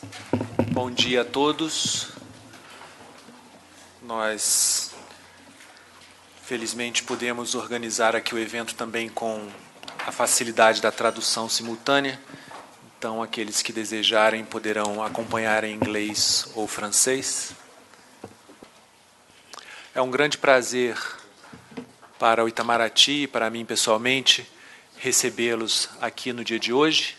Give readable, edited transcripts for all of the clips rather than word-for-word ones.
Bom dia a todos. Nós, felizmente, podemos organizar aqui o evento também com a facilidade da tradução simultânea. Então, aqueles que desejarem poderão acompanhar em inglês ou francês. É um grande prazer para o Itamaraty e para mim pessoalmente recebê-los aqui no dia de hoje.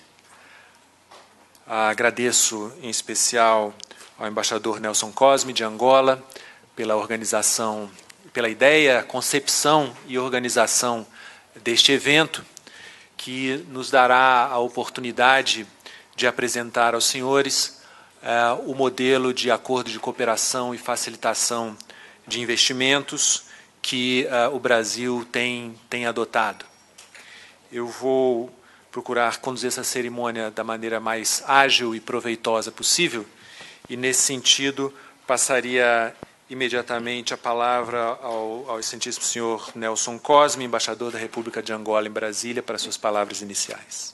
Agradeço em especial ao embaixador Nelson Cosme, de Angola, pela organização, pela ideia, concepção e organização deste evento, que nos dará a oportunidade de apresentar aos senhores o modelo de acordo de cooperação e facilitação de investimentos que o Brasil tem adotado. Eu vou procurar conduzir essa cerimônia da maneira mais ágil e proveitosa possível, e, nesse sentido, passaria imediatamente a palavra ao excelentíssimo senhor Nelson Cosme, embaixador da República de Angola em Brasília, para suas palavras iniciais.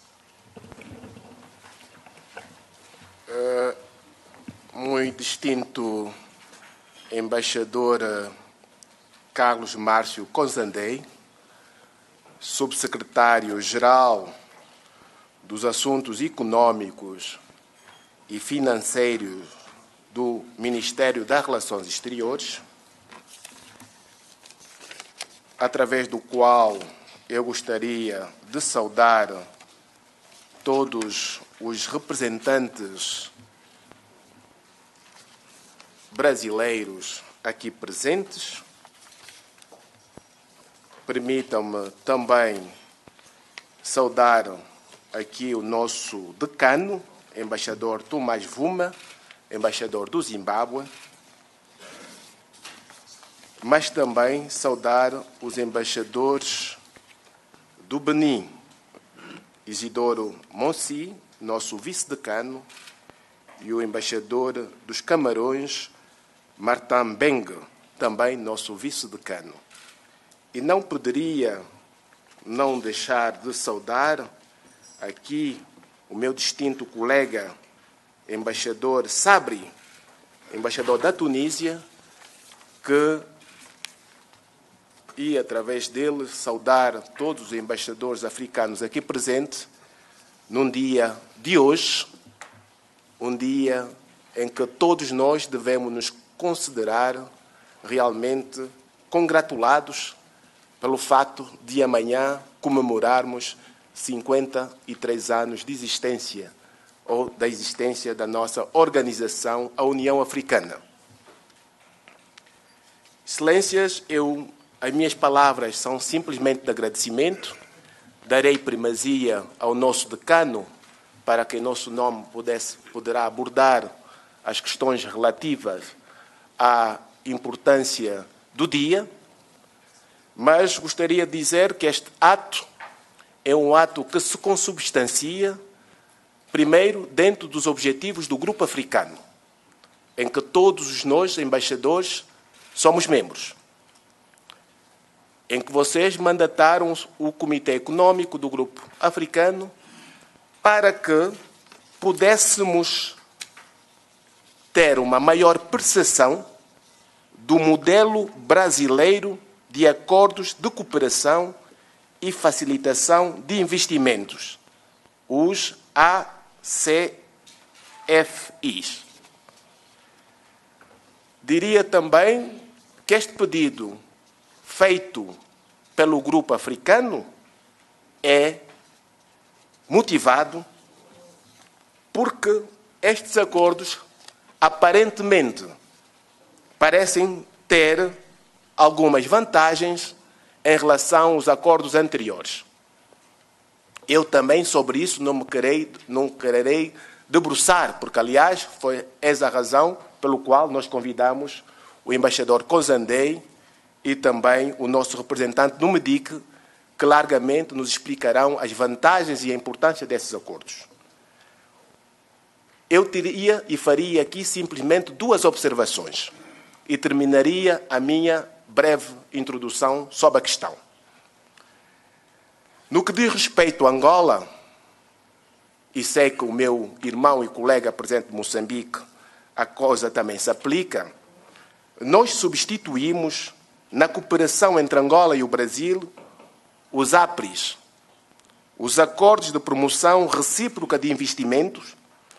Muito distinto embaixador Carlos Márcio Cozandei, subsecretário-geral dos Assuntos Econômicos e Financeiros do Ministério das Relações Exteriores, através do qual eu gostaria de saudar todos os representantes brasileiros aqui presentes. Permitam-me também saudar aqui o nosso decano, embaixador Tomás Vuma, embaixador do Zimbábue, mas também saudar os embaixadores do Benin, Isidoro Monsi, nosso vice-decano, e o embaixador dos Camarões, Martin Beng, também nosso vice-decano. E não poderia não deixar de saudar aqui o meu distinto colega, embaixador Sabri, embaixador da Tunísia, e através dele saudar todos os embaixadores africanos aqui presentes num dia de hoje, um dia em que todos nós devemos nos considerar realmente congratulados pelo fato de amanhã comemorarmos 53 anos de existência, ou da existência da nossa organização, a União Africana. Excelências, as minhas palavras são simplesmente de agradecimento. Darei primazia ao nosso decano, para que em nosso nome poderá abordar as questões relativas à importância do dia, mas gostaria de dizer que este ato é um ato que se consubstancia, primeiro, dentro dos objetivos do Grupo Africano, em que todos nós, embaixadores, somos membros, em que vocês mandataram o Comitê Econômico do Grupo Africano para que pudéssemos ter uma maior percepção do modelo brasileiro de acordos de cooperação e facilitação de investimentos, os ACFIs. Diria também que este pedido feito pelo Grupo Africano é motivado porque estes acordos aparentemente parecem ter algumas vantagens em relação aos acordos anteriores. Eu também sobre isso não quererei debruçar, porque, aliás, foi essa a razão pelo qual nós convidamos o embaixador Cozandei e também o nosso representante no MEDIC, que largamente nos explicarão as vantagens e a importância desses acordos. Eu teria e faria aqui simplesmente duas observações e terminaria a minha breve introdução sobre a questão. No que diz respeito a Angola, e sei que o meu irmão e colega presidente de Moçambique, a coisa também se aplica, nós substituímos, na cooperação entre Angola e o Brasil, os APRIs, os Acordos de Promoção Recíproca de Investimentos,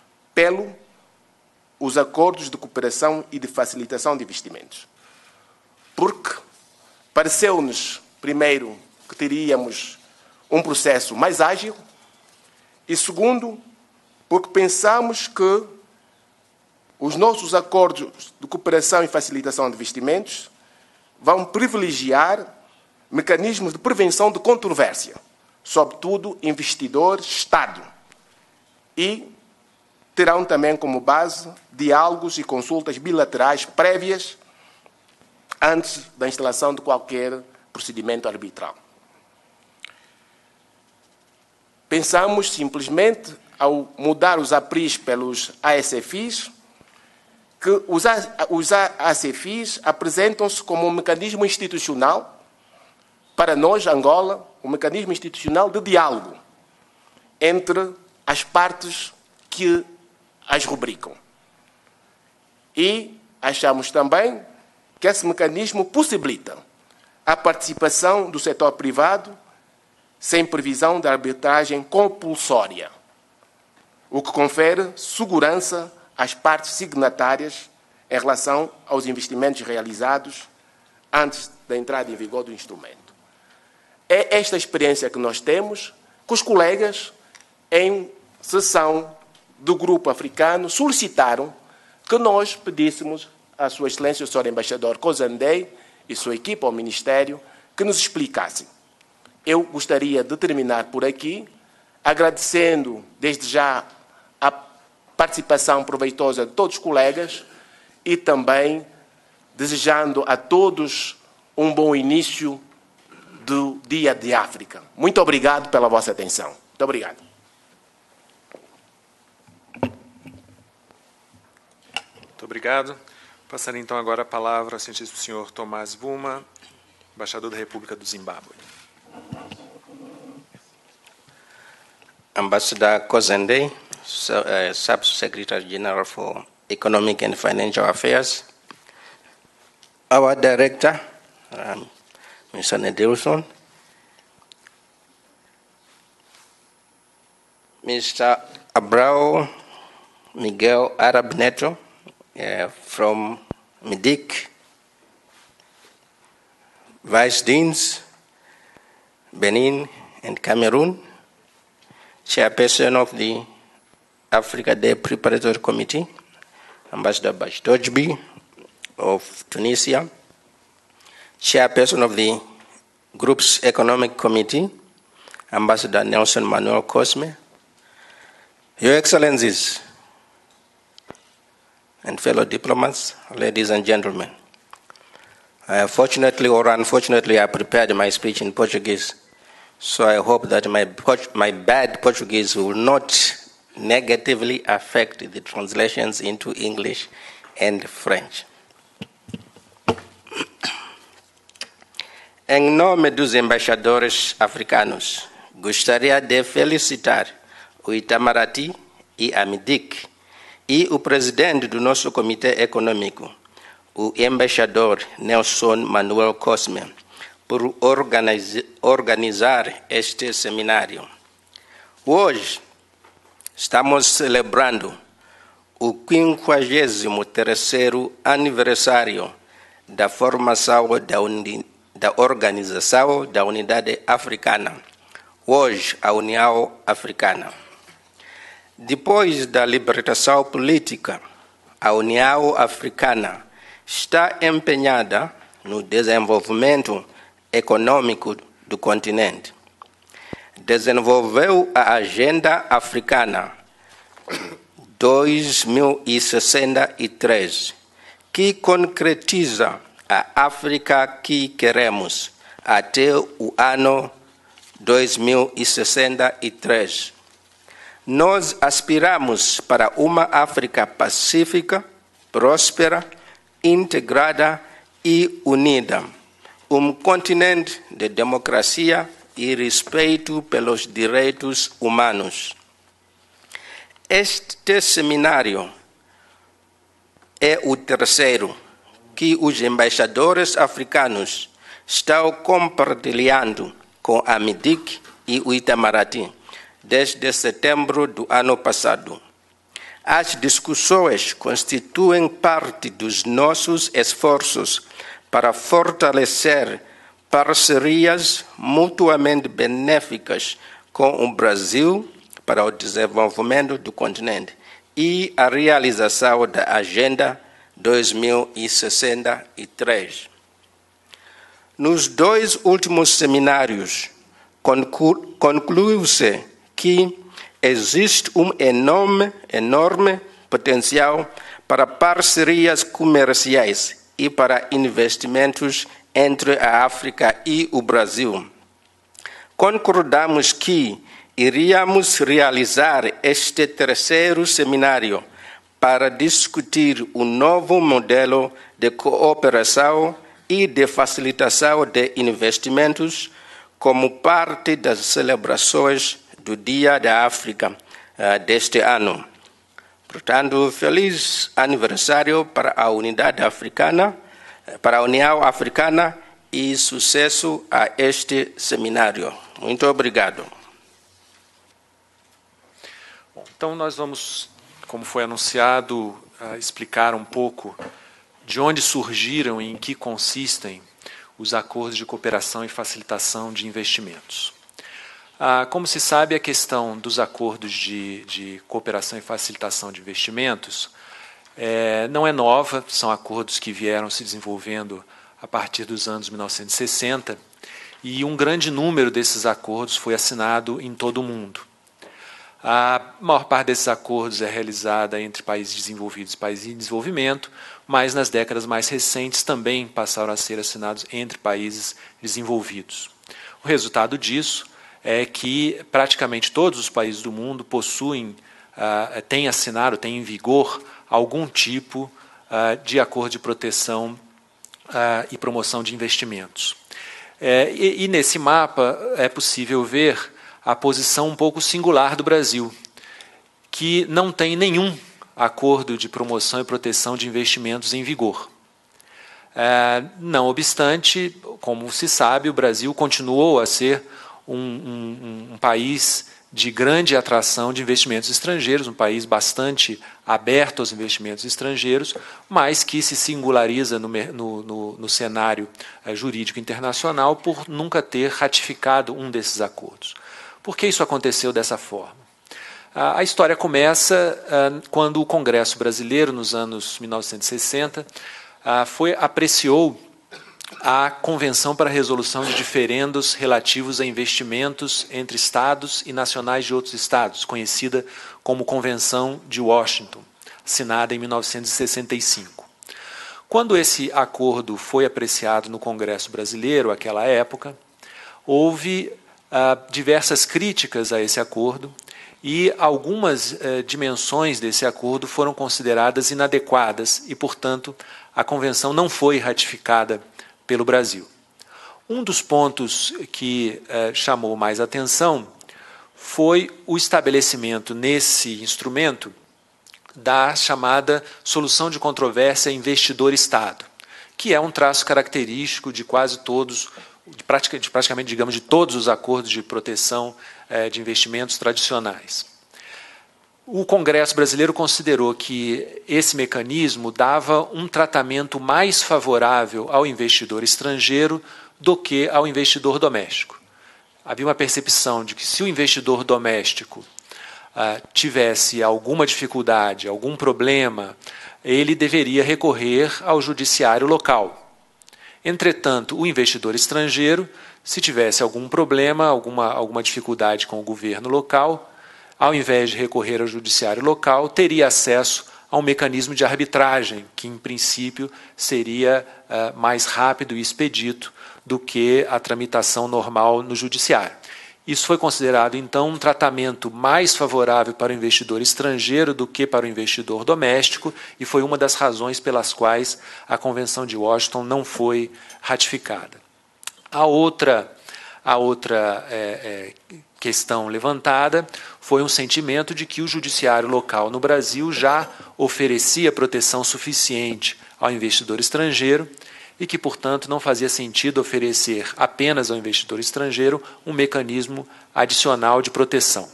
os Acordos de Cooperação e de Facilitação de Investimentos. Porque pareceu-nos, primeiro, que teríamos um processo mais ágil e, segundo, porque pensamos que os nossos acordos de cooperação e facilitação de investimentos vão privilegiar mecanismos de prevenção de controvérsia, sobretudo investidor-Estado, e terão também como base diálogos e consultas bilaterais prévias antes da instalação de qualquer procedimento arbitral. Pensamos simplesmente, ao mudar os APRIs pelos ASFIs, que os ASFIs apresentam-se como um mecanismo institucional, para nós, Angola, um mecanismo institucional de diálogo entre as partes que as rubricam. E achamos também que esse mecanismo possibilita a participação do setor privado sem previsão de arbitragem compulsória, o que confere segurança às partes signatárias em relação aos investimentos realizados antes da entrada em vigor do instrumento. É esta experiência que nós temos, que os colegas, em sessão do Grupo Africano, solicitaram que nós pedíssemos à Sua Excelência, o Sr. Embaixador Kozandei e sua equipa ao Ministério, que nos explicassem. Eu gostaria de terminar por aqui, agradecendo desde já a participação proveitosa de todos os colegas e também desejando a todos um bom início do Dia de África. Muito obrigado pela vossa atenção. Muito obrigado. Muito obrigado. Passarei então agora a palavra ao cientista senhor Tomás Vuma, embaixador da República do Zimbábue. Ambassador Kozandei, Sub-Secretary General for Economic and Financial Affairs, our Director, Mr. Nedelson, Mr. Abrao Miguel Arab Neto from MIDIC, Vice Deans, Benin and Cameroon, Chairperson of the Africa Day Preparatory Committee, Ambassador Bajtojbi of Tunisia, Chairperson of the Group's Economic Committee, Ambassador Nelson Manuel Cosme, Your Excellencies and fellow diplomats, ladies and gentlemen. Fortunately or unfortunately, I prepared my speech in Portuguese, so I hope that my bad Portuguese will not negatively affect the translations into English and French. Em nome dos embaixadores africanos, gostaria de felicitar o Itamaraty e a MIDIC e o presidente do nosso Comitê Econômico, o embaixador Nelson Manuel Cosme, por organizar este seminário. Hoje estamos celebrando o 53º aniversário da formação da Organização da Unidade Africana, hoje a União Africana. Depois da libertação política, a União Africana está empenhada no desenvolvimento econômico do continente. Desenvolveu a Agenda Africana 2063, que concretiza a África que queremos até o ano 2063. Nós aspiramos para uma África pacífica, próspera, integrada e unida, um continente de democracia e respeito pelos direitos humanos. Este seminário é o terceiro que os embaixadores africanos estão compartilhando com a MIDIC e o Itamaraty desde setembro do ano passado. As discussões constituem parte dos nossos esforços para fortalecer parcerias mutuamente benéficas com o Brasil para o desenvolvimento do continente e a realização da Agenda 2063. Nos 2 últimos seminários, concluiu-se que existe um enorme potencial para parcerias comerciais e para investimentos entre a África e o Brasil. Concordamos que iríamos realizar este terceiro seminário para discutir um novo modelo de cooperação e de facilitação de investimentos como parte das celebrações do Dia da África deste ano. Portanto, feliz aniversário para a Unidade Africana, para a União Africana e sucesso a este seminário. Muito obrigado. Bom, então nós vamos, como foi anunciado, explicar um pouco de onde surgiram e em que consistem os acordos de cooperação e facilitação de investimentos. Como se sabe, a questão dos acordos de cooperação e facilitação de investimentos não é nova, são acordos que vieram se desenvolvendo a partir dos anos 1960, e um grande número desses acordos foi assinado em todo o mundo. A maior parte desses acordos é realizada entre países desenvolvidos e países em desenvolvimento, mas nas décadas mais recentes também passaram a ser assinados entre países desenvolvidos. O resultado disso é que praticamente todos os países do mundo possuem, têm assinado, têm em vigor algum tipo de acordo de proteção e promoção de investimentos. E nesse mapa é possível ver a posição um pouco singular do Brasil, que não tem nenhum acordo de promoção e proteção de investimentos em vigor. Não obstante, como se sabe, o Brasil continuou a ser um país de grande atração de investimentos estrangeiros, um país bastante aberto aos investimentos estrangeiros, mas que se singulariza no cenário jurídico internacional por nunca ter ratificado um desses acordos. Por que isso aconteceu dessa forma? A história começa quando o Congresso brasileiro, nos anos 1960, apreciou a Convenção para a Resolução de Diferendos relativos a investimentos entre Estados e nacionais de outros Estados, conhecida como Convenção de Washington, assinada em 1965. Quando esse acordo foi apreciado no Congresso brasileiro, naquela época, houve diversas críticas a esse acordo e algumas dimensões desse acordo foram consideradas inadequadas e, portanto, a Convenção não foi ratificada pelo Brasil. Um dos pontos que chamou mais atenção foi o estabelecimento nesse instrumento da chamada solução de controvérsia investidor-Estado, que é um traço característico de quase todos, praticamente, digamos, de todos os acordos de proteção de investimentos tradicionais. O Congresso brasileiro considerou que esse mecanismo dava um tratamento mais favorável ao investidor estrangeiro do que ao investidor doméstico. Havia uma percepção de que, se o investidor doméstico tivesse alguma dificuldade, algum problema, ele deveria recorrer ao judiciário local. Entretanto, o investidor estrangeiro, se tivesse algum problema, alguma dificuldade com o governo local, ao invés de recorrer ao judiciário local, teria acesso a um mecanismo de arbitragem, que, em princípio, seria mais rápido e expedito do que a tramitação normal no judiciário. Isso foi considerado, então, um tratamento mais favorável para o investidor estrangeiro do que para o investidor doméstico, e foi uma das razões pelas quais a Convenção de Washington não foi ratificada. A outra A outra questão levantada foi um sentimento de que o judiciário local no Brasil já oferecia proteção suficiente ao investidor estrangeiro e que, portanto, não fazia sentido oferecer apenas ao investidor estrangeiro um mecanismo adicional de proteção.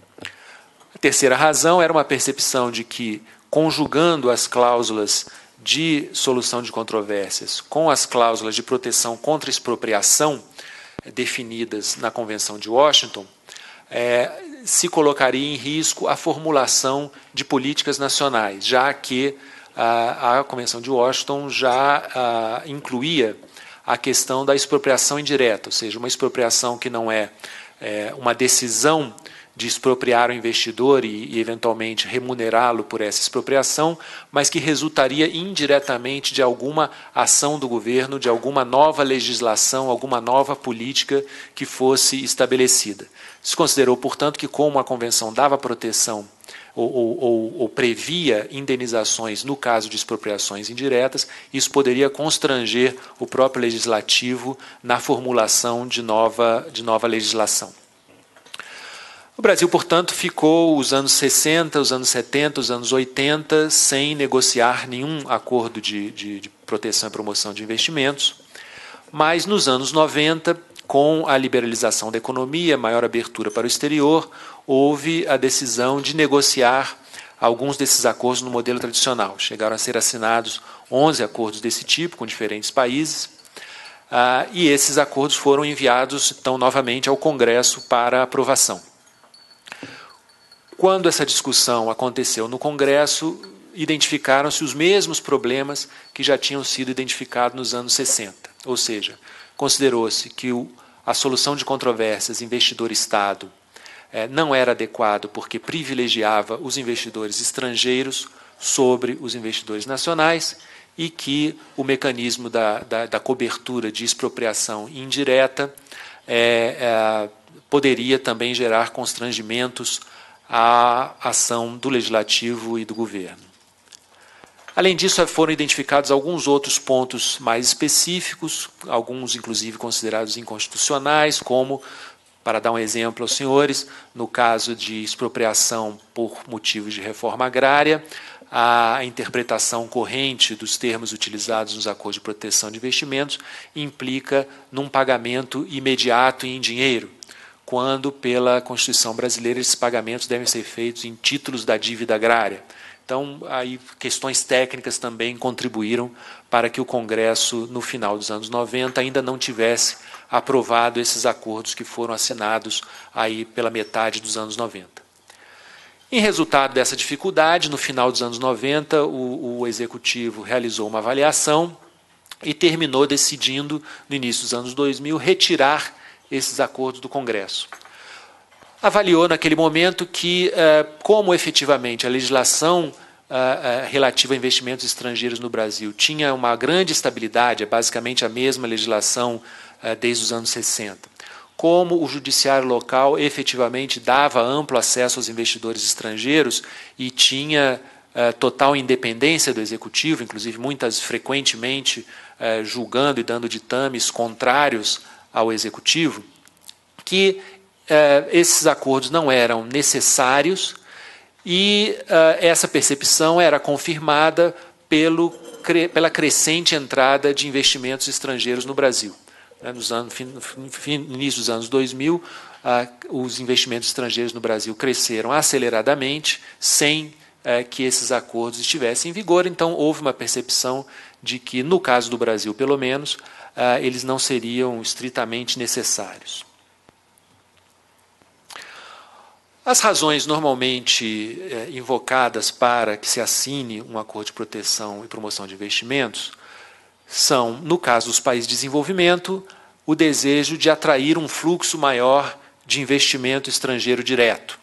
A terceira razão era uma percepção de que, conjugando as cláusulas de solução de controvérsias com as cláusulas de proteção contra expropriação definidas na Convenção de Washington, se colocaria em risco a formulação de políticas nacionais, já que a Convenção de Washington já incluía a questão da expropriação indireta, ou seja, uma expropriação que não é uma decisão de expropriar o investidor e eventualmente remunerá-lo por essa expropriação, mas que resultaria indiretamente de alguma ação do governo, de alguma nova legislação, alguma nova política que fosse estabelecida. Se considerou, portanto, que como a Convenção dava proteção ou previa indenizações no caso de expropriações indiretas, isso poderia constranger o próprio legislativo na formulação de nova legislação. O Brasil, portanto, ficou os anos 60, os anos 70, os anos 80 sem negociar nenhum acordo de proteção e promoção de investimentos, mas nos anos 90, com a liberalização da economia, maior abertura para o exterior, houve a decisão de negociar alguns desses acordos no modelo tradicional. Chegaram a ser assinados 11 acordos desse tipo com diferentes países, e esses acordos foram enviados, então, novamente ao Congresso para aprovação. Quando essa discussão aconteceu no Congresso, identificaram-se os mesmos problemas que já tinham sido identificados nos anos 60. Ou seja, considerou-se que a solução de controvérsias investidor-Estado não era adequado porque privilegiava os investidores estrangeiros sobre os investidores nacionais e que o mecanismo da cobertura de expropriação indireta poderia também gerar constrangimentos à ação do Legislativo e do Governo. Além disso, foram identificados alguns outros pontos mais específicos, alguns inclusive considerados inconstitucionais, como, para dar um exemplo aos senhores, no caso de expropriação por motivos de reforma agrária, a interpretação corrente dos termos utilizados nos acordos de proteção de investimentos implica num pagamento imediato e em dinheiro, quando, pela Constituição brasileira, esses pagamentos devem ser feitos em títulos da dívida agrária. Então, aí questões técnicas também contribuíram para que o Congresso, no final dos anos 90, ainda não tivesse aprovado esses acordos que foram assinados aí pela metade dos anos 90. Em resultado dessa dificuldade, no final dos anos 90, o Executivo realizou uma avaliação e terminou decidindo, no início dos anos 2000, retirar esses acordos do Congresso. Avaliou naquele momento que, como efetivamente a legislação relativa a investimentos estrangeiros no Brasil tinha uma grande estabilidade, é basicamente a mesma legislação desde os anos 60, como o judiciário local efetivamente dava amplo acesso aos investidores estrangeiros e tinha total independência do Executivo, inclusive frequentemente julgando e dando ditames contrários ao Executivo, que esses acordos não eram necessários e essa percepção era confirmada pela crescente entrada de investimentos estrangeiros no Brasil. No início dos anos 2000, os investimentos estrangeiros no Brasil cresceram aceleradamente, sem que esses acordos estivessem em vigor, então houve uma percepção de que, no caso do Brasil, pelo menos, eles não seriam estritamente necessários. As razões normalmente invocadas para que se assine um acordo de proteção e promoção de investimentos são, no caso dos países de desenvolvimento, o desejo de atrair um fluxo maior de investimento estrangeiro direto.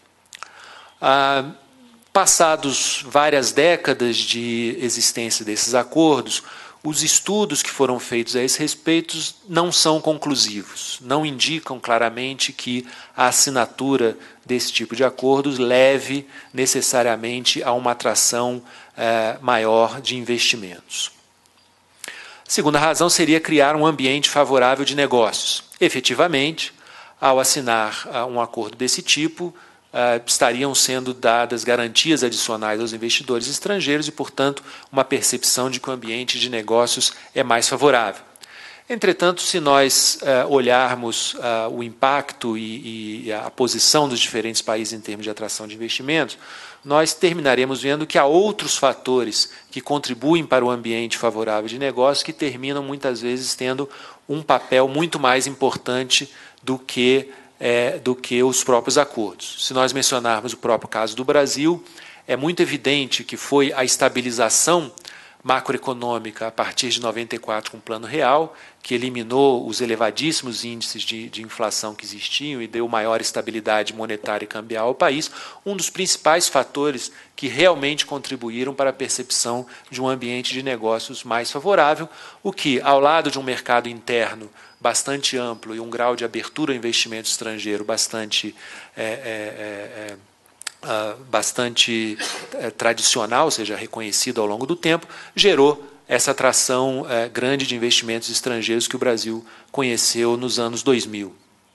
Passados várias décadas de existência desses acordos, os estudos que foram feitos a esse respeito não são conclusivos, não indicam claramente que a assinatura desse tipo de acordos leve necessariamente a uma atração maior de investimentos. A segunda razão seria criar um ambiente favorável de negócios. Efetivamente, ao assinar um acordo desse tipo, estariam sendo dadas garantias adicionais aos investidores estrangeiros e, portanto, uma percepção de que o ambiente de negócios é mais favorável. Entretanto, se nós olharmos o impacto e a posição dos diferentes países em termos de atração de investimentos, nós terminaremos vendo que há outros fatores que contribuem para o ambiente favorável de negócios que terminam, muitas vezes, tendo um papel muito mais importante do que os próprios acordos. Se nós mencionarmos o próprio caso do Brasil, é muito evidente que foi a estabilização macroeconômica a partir de 94 com o Plano Real, que eliminou os elevadíssimos índices de inflação que existiam e deu maior estabilidade monetária e cambial ao país, um dos principais fatores que realmente contribuíram para a percepção de um ambiente de negócios mais favorável, o que, ao lado de um mercado interno bastante amplo e um grau de abertura ao investimento estrangeiro bastante tradicional, ou seja, reconhecido ao longo do tempo, gerou essa atração grande de investimentos estrangeiros que o Brasil conheceu nos anos 2000.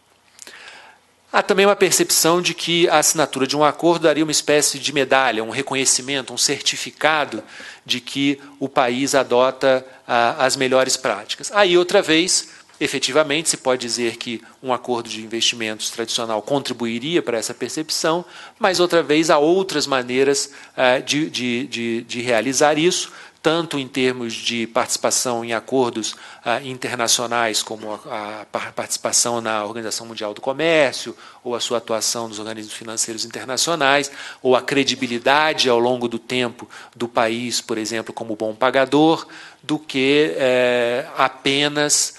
Há também uma percepção de que a assinatura de um acordo daria uma espécie de medalha, um reconhecimento, um certificado de que o país adota as melhores práticas. Aí, outra vez, efetivamente, se pode dizer que um acordo de investimentos tradicional contribuiria para essa percepção, mas, outra vez, há outras maneiras de realizar isso, tanto em termos de participação em acordos internacionais, como a participação na Organização Mundial do Comércio, ou a sua atuação nos organismos financeiros internacionais, ou a credibilidade ao longo do tempo do país, por exemplo, como bom pagador, do que apenas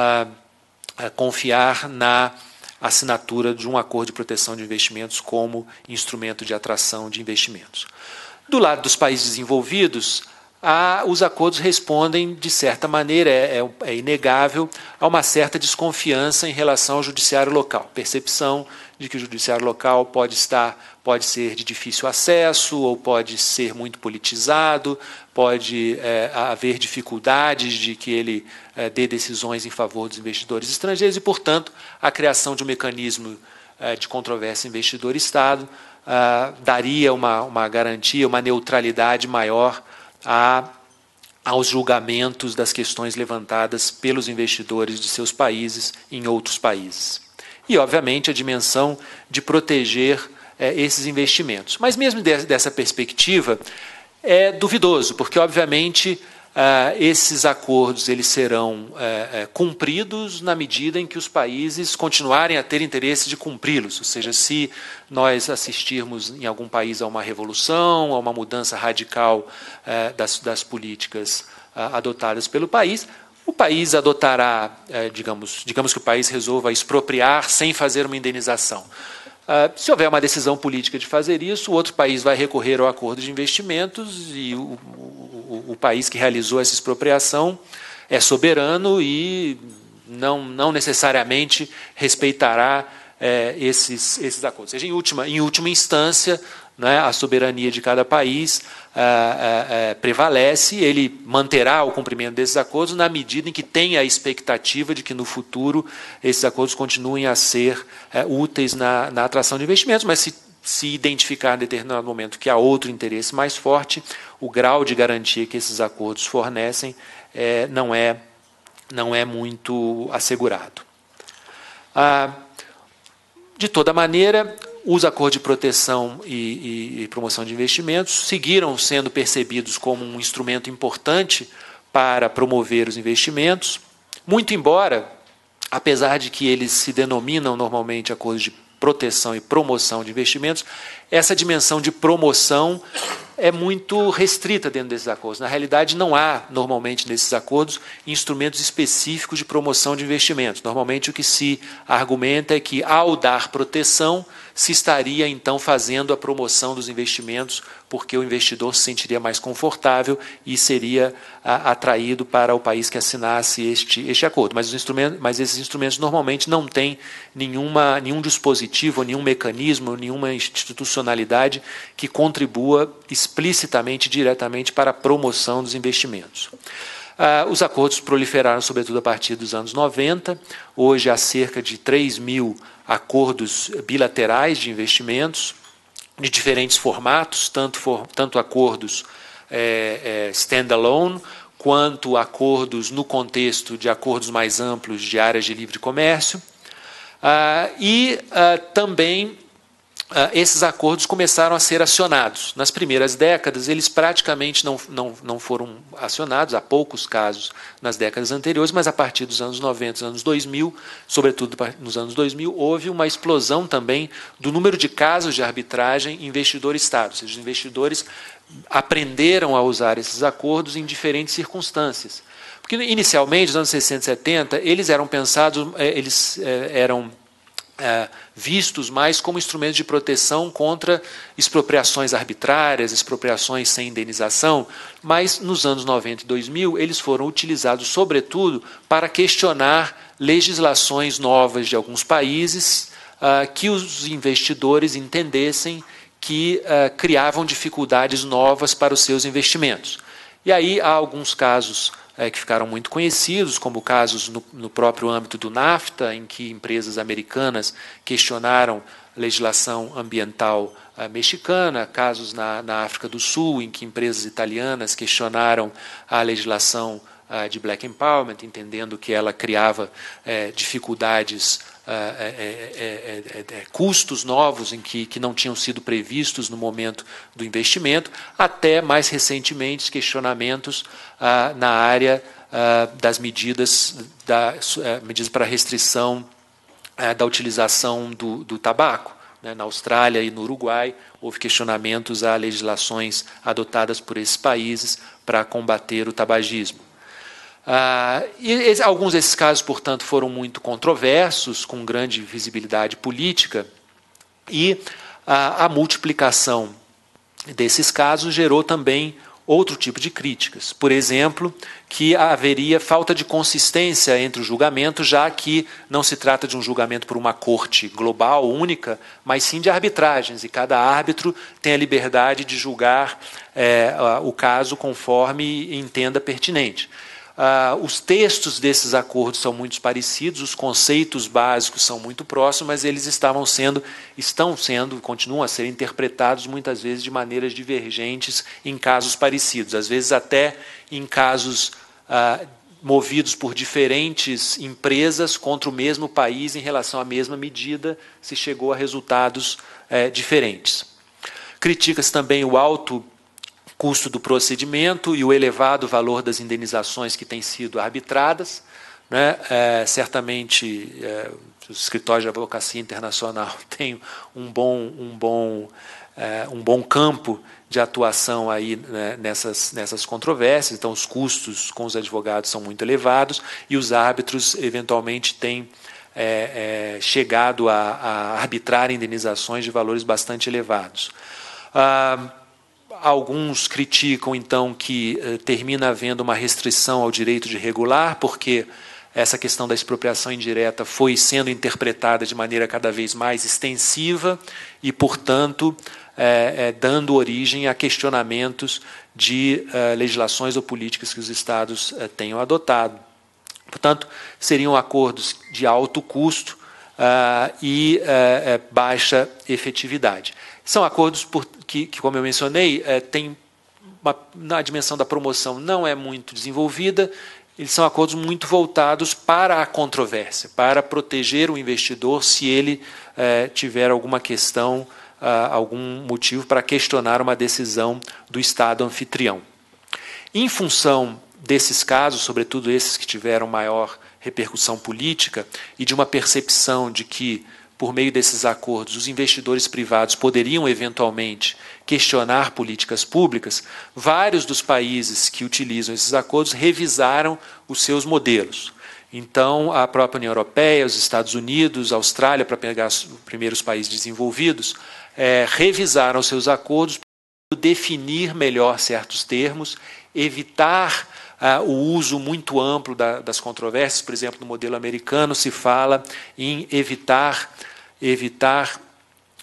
confiar na assinatura de um acordo de proteção de investimentos como instrumento de atração de investimentos. Do lado dos países desenvolvidos, os acordos respondem, de certa maneira, é inegável, a uma certa desconfiança em relação ao judiciário local. Percepção de que o judiciário local pode ser de difícil acesso, ou pode ser muito politizado, pode haver dificuldades de que ele dê decisões em favor dos investidores estrangeiros e, portanto, a criação de um mecanismo de controvérsia investidor-Estado daria uma garantia, uma neutralidade maior aos julgamentos das questões levantadas pelos investidores de seus países em outros países. E, obviamente, a dimensão de proteger esses investimentos. Mas, mesmo dessa perspectiva, é duvidoso, porque, obviamente, esses acordos eles serão cumpridos na medida em que os países continuarem a ter interesse de cumpri-los. Ou seja, se nós assistirmos em algum país a uma revolução, a uma mudança radical das políticas adotadas pelo país, o país adotará, digamos que o país resolva expropriar sem fazer uma indenização. Se houver uma decisão política de fazer isso, o outro país vai recorrer ao acordo de investimentos e o país que realizou essa expropriação é soberano e não necessariamente respeitará esses acordos. Ou seja, em última instância, né, a soberania de cada país prevalece, ele manterá o cumprimento desses acordos na medida em que tenha a expectativa de que no futuro esses acordos continuem a ser úteis na atração de investimentos, mas se identificar em determinado momento que há outro interesse mais forte, o grau de garantia que esses acordos fornecem não é muito assegurado. De toda maneira, os acordos de proteção e promoção de investimentos seguiram sendo percebidos como um instrumento importante para promover os investimentos, muito embora, apesar de que eles se denominam normalmente acordos de proteção e promoção de investimentos, essa dimensão de promoção é muito restrita dentro desses acordos. Na realidade, não há, normalmente, nesses acordos, instrumentos específicos de promoção de investimentos. Normalmente, o que se argumenta é que, ao dar proteção, se estaria, então, fazendo a promoção dos investimentos, porque o investidor se sentiria mais confortável e seria atraído para o país que assinasse este acordo. Mas esses instrumentos, normalmente, não têm nenhum dispositivo, nenhum mecanismo, nenhuma institucionalidade que contribua explicitamente, diretamente para a promoção dos investimentos. Os acordos proliferaram, sobretudo, a partir dos anos 90. Hoje há cerca de 3.000 acordos bilaterais de investimentos, de diferentes formatos, tanto acordos standalone, quanto acordos no contexto de acordos mais amplos de áreas de livre comércio. Também esses acordos começaram a ser acionados. Nas primeiras décadas, eles praticamente não foram acionados, há poucos casos nas décadas anteriores, mas a partir dos anos 90, dos anos 2000, sobretudo nos anos 2000, houve uma explosão também do número de casos de arbitragem investidor-Estado. Ou seja, os investidores aprenderam a usar esses acordos em diferentes circunstâncias. Porque, inicialmente, nos anos 60 e 70, eles eram pensados, eram vistos mais como instrumentos de proteção contra expropriações arbitrárias, expropriações sem indenização, mas nos anos 90 e 2000 eles foram utilizados sobretudo para questionar legislações novas de alguns países que os investidores entendessem que criavam dificuldades novas para os seus investimentos. E aí há alguns casos que ficaram muito conhecidos, como casos no próprio âmbito do NAFTA, em que empresas americanas questionaram a legislação ambiental mexicana, casos na África do Sul, em que empresas italianas questionaram a legislação de Black Empowerment, entendendo que ela criava dificuldades, custos novos que não tinham sido previstos no momento do investimento, até mais recentemente questionamentos na área das medidas para restrição da utilização do tabaco. Na Austrália e no Uruguai, houve questionamentos a legislações adotadas por esses países para combater o tabagismo. Alguns desses casos, portanto, foram muito controversos, com grande visibilidade política, e a multiplicação desses casos gerou também outro tipo de críticas. Por exemplo, que haveria falta de consistência entre o julgamento, já que não se trata de um julgamento por uma corte global, única, mas sim de arbitragens, e cada árbitro tem a liberdade de julgar o caso conforme entenda pertinente. Os textos desses acordos são muito parecidos, os conceitos básicos são muito próximos, mas eles estão sendo, continuam a ser interpretados muitas vezes de maneiras divergentes em casos parecidos, às vezes até em casos movidos por diferentes empresas contra o mesmo país em relação à mesma medida, se chegou a resultados diferentes. Critica-se também o alto custo do procedimento e o elevado valor das indenizações que têm sido arbitradas. Certamente, os escritórios de advocacia internacional têm um bom campo de atuação aí, nessas controvérsias. Então, os custos com os advogados são muito elevados e os árbitros, eventualmente, têm chegado a arbitrar indenizações de valores bastante elevados. Alguns criticam, então, que termina havendo uma restrição ao direito de regular, porque essa questão da expropriação indireta foi sendo interpretada de maneira cada vez mais extensiva e, portanto, dando origem a questionamentos de legislações ou políticas que os Estados tenham adotado. Portanto, seriam acordos de alto custo e baixa efetividade. São acordos que, como eu mencionei, na dimensão da promoção não é muito desenvolvida, eles são acordos muito voltados para a controvérsia, para proteger o investidor se ele tiver alguma questão, algum motivo para questionar uma decisão do Estado anfitrião. Em função desses casos, sobretudo esses que tiveram maior repercussão política, e de uma percepção de que, por meio desses acordos, os investidores privados poderiam, eventualmente, questionar políticas públicas, vários dos países que utilizam esses acordos revisaram os seus modelos. Então, a própria União Europeia, os Estados Unidos, a Austrália, para pegar os primeiros países desenvolvidos, revisaram seus acordos para definir melhor certos termos, evitar o uso muito amplo das controvérsias. Por exemplo, no modelo americano se fala em evitar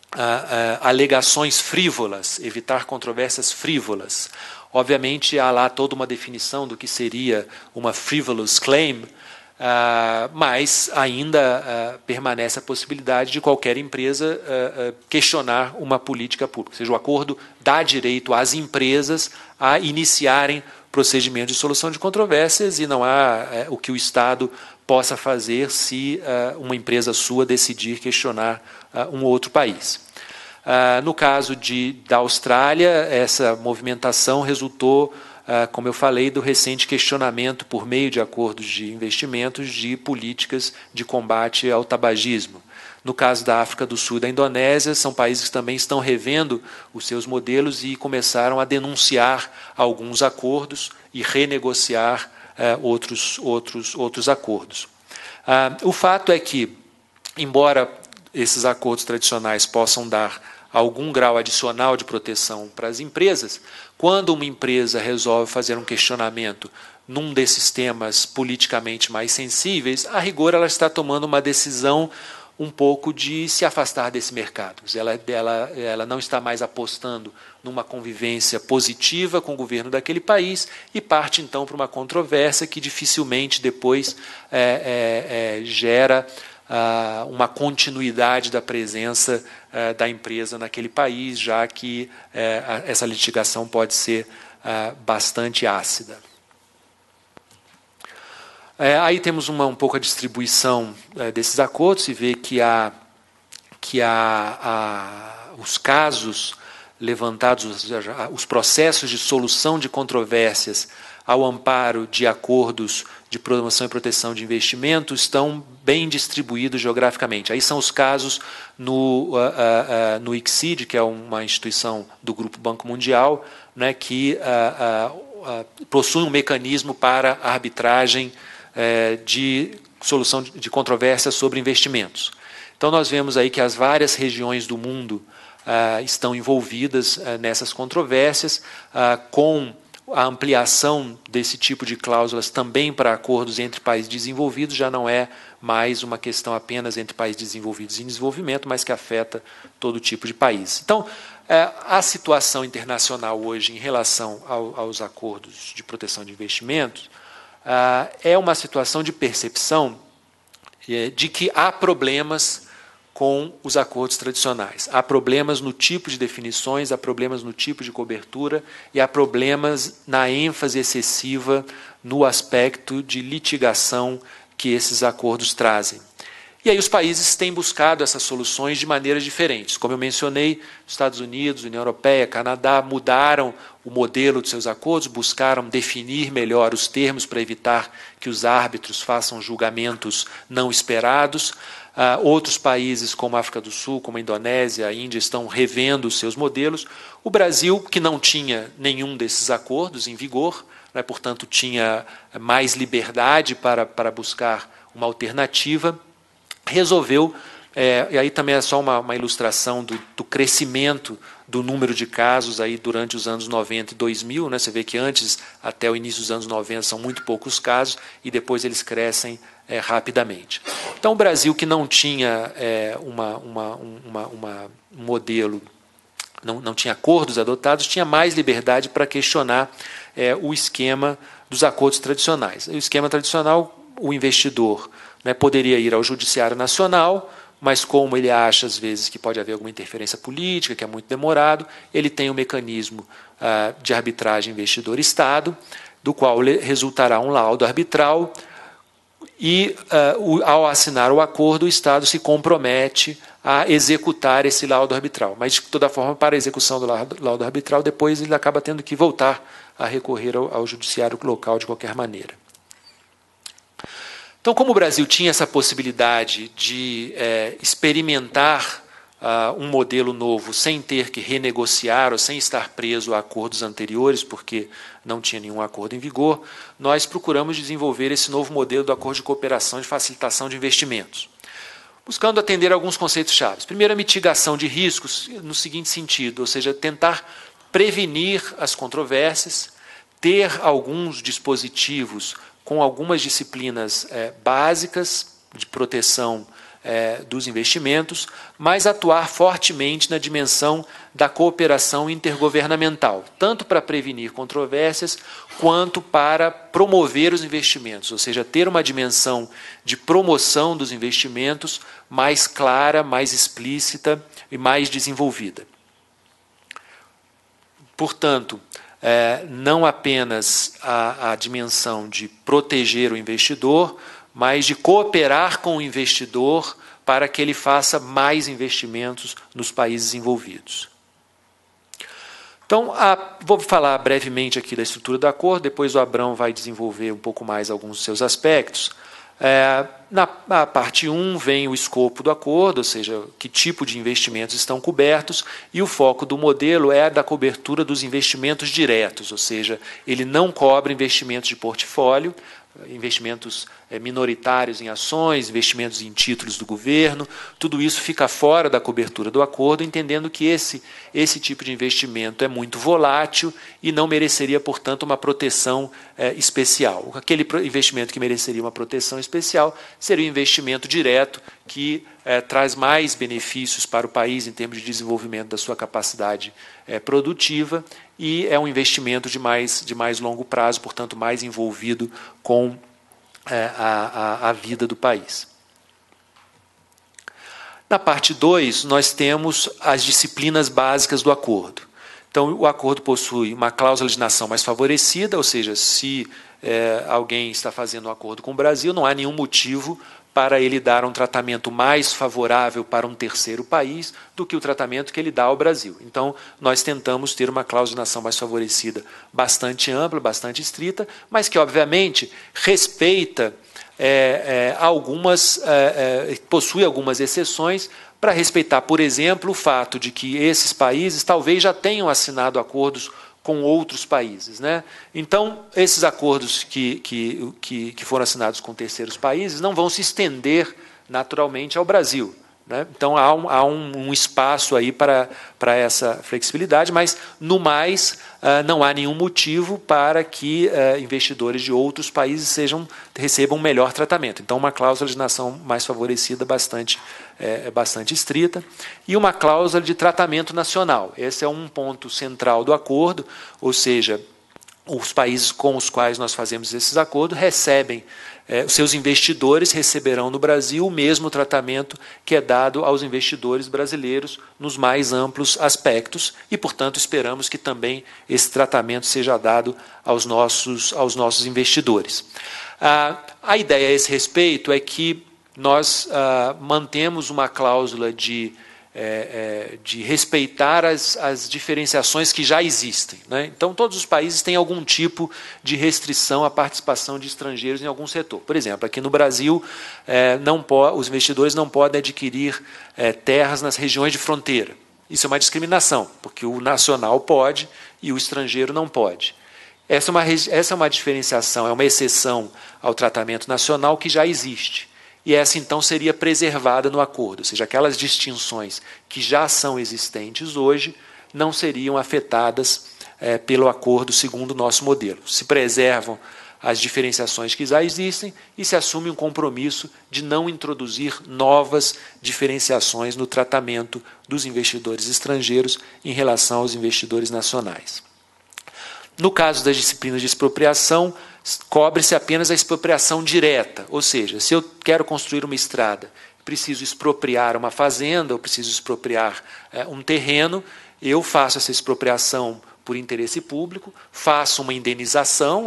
alegações frívolas, evitar controvérsias frívolas. Obviamente, há lá toda uma definição do que seria uma frivolous claim, mas ainda permanece a possibilidade de qualquer empresa questionar uma política pública. Ou seja, o acordo dá direito às empresas a iniciarem procedimentos de solução de controvérsias e não há o que o Estado possa fazer se uma empresa sua decidir questionar um outro país. No caso da Austrália, essa movimentação resultou, como eu falei, do recente questionamento por meio de acordos de investimentos de políticas de combate ao tabagismo. No caso da África do Sul e da Indonésia, são países que também estão revendo os seus modelos e começaram a denunciar alguns acordos e renegociar outros acordos. O fato é que, embora esses acordos tradicionais possam dar algum grau adicional de proteção para as empresas, quando uma empresa resolve fazer um questionamento num desses temas politicamente mais sensíveis, a rigor ela está tomando uma decisão um pouco de se afastar desse mercado. Ela não está mais apostando numa convivência positiva com o governo daquele país e parte, então, para uma controvérsia que dificilmente depois gera uma continuidade da presença da empresa naquele país, já que essa litigação pode ser bastante ácida. Aí temos um pouco a distribuição desses acordos, e vê que os casos levantados, os processos de solução de controvérsias ao amparo de acordos de promoção e proteção de investimentos estão bem distribuídos geograficamente. Aí são os casos no ICSID, que é uma instituição do Grupo Banco Mundial, né, que possui um mecanismo para a arbitragem de solução de controvérsias sobre investimentos. Então, nós vemos aí que as várias regiões do mundo estão envolvidas nessas controvérsias, com a ampliação desse tipo de cláusulas também para acordos entre países desenvolvidos. Já não é mais uma questão apenas entre países desenvolvidos e em desenvolvimento, mas que afeta todo tipo de país. Então, a situação internacional hoje em relação aos acordos de proteção de investimentos é uma situação de percepção de que há problemas com os acordos tradicionais. Há problemas no tipo de definições, há problemas no tipo de cobertura e há problemas na ênfase excessiva no aspecto de litigação que esses acordos trazem. E aí os países têm buscado essas soluções de maneiras diferentes. Como eu mencionei, Estados Unidos, União Europeia, Canadá mudaram o modelo de seus acordos, buscaram definir melhor os termos para evitar que os árbitros façam julgamentos não esperados. Outros países, como a África do Sul, como a Indonésia, a Índia, estão revendo os seus modelos. O Brasil, que não tinha nenhum desses acordos em vigor, né, portanto, tinha mais liberdade para buscar uma alternativa, resolveu, e aí também é só uma ilustração do crescimento do número de casos aí durante os anos 90 e 2000, né? Você vê que antes, até o início dos anos 90, são muito poucos casos, e depois eles crescem rapidamente. Então, o Brasil, que não tinha um modelo, não tinha acordos adotados, tinha mais liberdade para questionar o esquema dos acordos tradicionais. O esquema tradicional, o investidor, né, poderia ir ao Judiciário Nacional, mas como ele acha, às vezes, que pode haver alguma interferência política, que é muito demorado, ele tem um mecanismo de arbitragem investidor-Estado, do qual resultará um laudo arbitral, e, ao assinar o acordo, o Estado se compromete a executar esse laudo arbitral. Mas, de toda forma, para a execução do laudo arbitral, depois ele acaba tendo que voltar a recorrer ao judiciário local de qualquer maneira. Então, como o Brasil tinha essa possibilidade de experimentar um modelo novo sem ter que renegociar ou sem estar preso a acordos anteriores, porque não tinha nenhum acordo em vigor, nós procuramos desenvolver esse novo modelo do acordo de cooperação e de facilitação de investimentos, buscando atender a alguns conceitos chaves. Primeiro, a mitigação de riscos no seguinte sentido, ou seja, tentar prevenir as controvérsias, ter alguns dispositivos com algumas disciplinas básicas de proteção dos investimentos, mas atuar fortemente na dimensão da cooperação intergovernamental, tanto para prevenir controvérsias, quanto para promover os investimentos, ou seja, ter uma dimensão de promoção dos investimentos mais clara, mais explícita e mais desenvolvida. Portanto, não apenas a dimensão de proteger o investidor, mas de cooperar com o investidor para que ele faça mais investimentos nos países envolvidos. Então, vou falar brevemente aqui da estrutura do acordo, depois o Abrão vai desenvolver um pouco mais alguns dos seus aspectos. Na parte 1 vem o escopo do acordo, ou seja, que tipo de investimentos estão cobertos, e o foco do modelo é da cobertura dos investimentos diretos, ou seja, ele não cobre investimentos de portfólio, investimentos minoritários em ações, investimentos em títulos do governo, tudo isso fica fora da cobertura do acordo, entendendo que esse tipo de investimento é muito volátil e não mereceria, portanto, uma proteção especial. Aquele investimento que mereceria uma proteção especial seria o investimento direto, que traz mais benefícios para o país em termos de desenvolvimento da sua capacidade produtiva, e é um investimento de mais longo prazo, portanto, mais envolvido com a vida do país. Na parte 2, nós temos as disciplinas básicas do acordo. Então, o acordo possui uma cláusula de nação mais favorecida, ou seja, se alguém está fazendo um acordo com o Brasil, não há nenhum motivo para ele dar um tratamento mais favorável para um terceiro país do que o tratamento que ele dá ao Brasil. Então, nós tentamos ter uma cláusula de nação mais favorecida bastante ampla, bastante estrita, mas que, obviamente, respeita possui algumas exceções para respeitar, por exemplo, o fato de que esses países talvez já tenham assinado acordos com outros países, né? Então, esses acordos que foram assinados com terceiros países não vão se estender naturalmente ao Brasil, né? Então, há um espaço aí para essa flexibilidade, mas, no mais, não há nenhum motivo para que investidores de outros países recebam um melhor tratamento. Então, uma cláusula de nação mais favorecida bastante estrita, e uma cláusula de tratamento nacional. Esse é um ponto central do acordo, ou seja, os países com os quais nós fazemos esses acordos recebem, os seus investidores receberão no Brasil o mesmo tratamento que é dado aos investidores brasileiros nos mais amplos aspectos, e, portanto, esperamos que também esse tratamento seja dado aos nossos investidores. A ideia a esse respeito é que nós mantemos uma cláusula de respeitar as diferenciações que já existem, né? Então, todos os países têm algum tipo de restrição à participação de estrangeiros em algum setor. Por exemplo, aqui no Brasil, os investidores não podem adquirir terras nas regiões de fronteira. Isso é uma discriminação, porque o nacional pode e o estrangeiro não pode. Essa é uma diferenciação, é uma exceção ao tratamento nacional que já existe. E essa, então, seria preservada no acordo, ou seja, aquelas distinções que já são existentes hoje não seriam afetadas pelo acordo segundo o nosso modelo. Se preservam as diferenciações que já existem e se assume um compromisso de não introduzir novas diferenciações no tratamento dos investidores estrangeiros em relação aos investidores nacionais. No caso das disciplinas de expropriação, cobre-se apenas a expropriação direta, ou seja, se eu quero construir uma estrada, preciso expropriar uma fazenda, ou preciso expropriar um terreno, eu faço essa expropriação por interesse público, faço uma indenização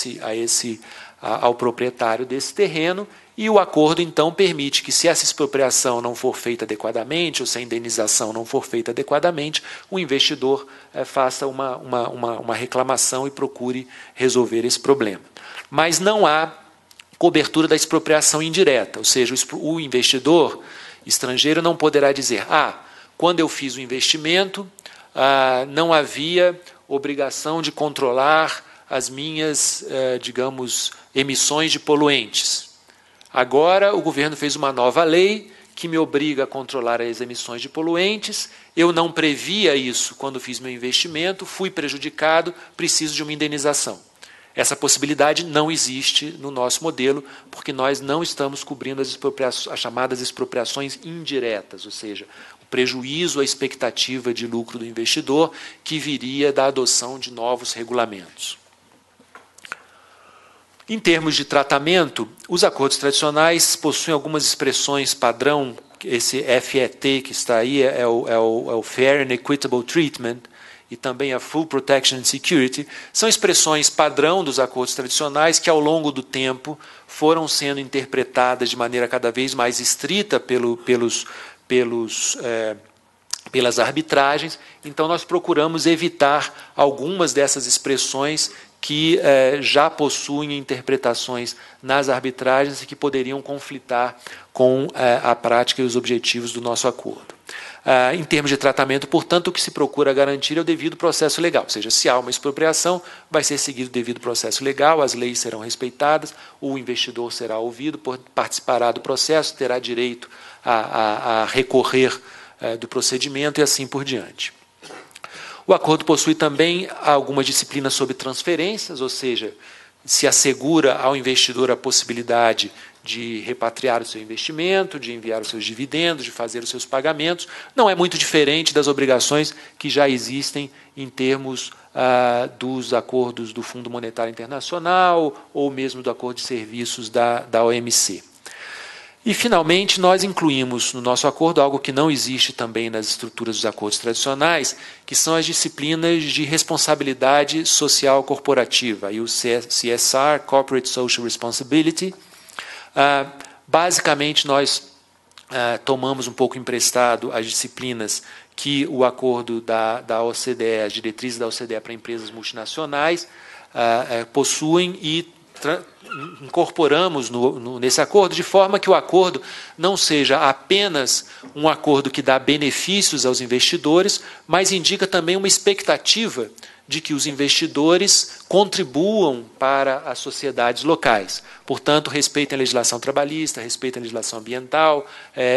ao proprietário desse terreno, e o acordo, então, permite que, se essa expropriação não for feita adequadamente, ou se a indenização não for feita adequadamente, o investidor faça uma reclamação e procure resolver esse problema. Mas não há cobertura da expropriação indireta, ou seja, o investidor estrangeiro não poderá dizer: quando eu fiz o investimento, não havia obrigação de controlar as minhas, emissões de poluentes. Agora o governo fez uma nova lei que me obriga a controlar as emissões de poluentes, eu não previa isso quando fiz meu investimento, fui prejudicado, preciso de uma indenização. Essa possibilidade não existe no nosso modelo, porque nós não estamos cobrindo as chamadas expropriações indiretas, ou seja, o prejuízo à expectativa de lucro do investidor que viria da adoção de novos regulamentos. Em termos de tratamento, os acordos tradicionais possuem algumas expressões padrão. Esse FET que está aí é o Fair and Equitable Treatment, e também a Full Protection and Security, são expressões padrão dos acordos tradicionais que, ao longo do tempo, foram sendo interpretadas de maneira cada vez mais estrita pelas arbitragens. Então, nós procuramos evitar algumas dessas expressões que já possuem interpretações nas arbitragens e que poderiam conflitar com a prática e os objetivos do nosso acordo. Em termos de tratamento, portanto, o que se procura garantir é o devido processo legal, ou seja, se há uma expropriação, vai ser seguido o devido processo legal, as leis serão respeitadas, o investidor será ouvido, participará do processo, terá direito a recorrer do procedimento e assim por diante. O acordo possui também algumas disciplinas sobre transferências, ou seja, se assegura ao investidor a possibilidade de repatriar o seu investimento, de enviar os seus dividendos, de fazer os seus pagamentos. Não é muito diferente das obrigações que já existem em termos dos acordos do Fundo Monetário Internacional ou mesmo do acordo de serviços da OMC. E, finalmente, nós incluímos no nosso acordo algo que não existe também nas estruturas dos acordos tradicionais, que são as disciplinas de responsabilidade social corporativa, e o CSR, Corporate Social Responsibility. Basicamente, nós tomamos um pouco emprestado as disciplinas que o acordo da OCDE, as diretrizes da OCDE para empresas multinacionais, possuem e incorporamos nesse acordo, de forma que o acordo não seja apenas um acordo que dá benefícios aos investidores, mas indica também uma expectativa de que os investidores contribuam para as sociedades locais. Portanto, respeitem a legislação trabalhista, respeitem a legislação ambiental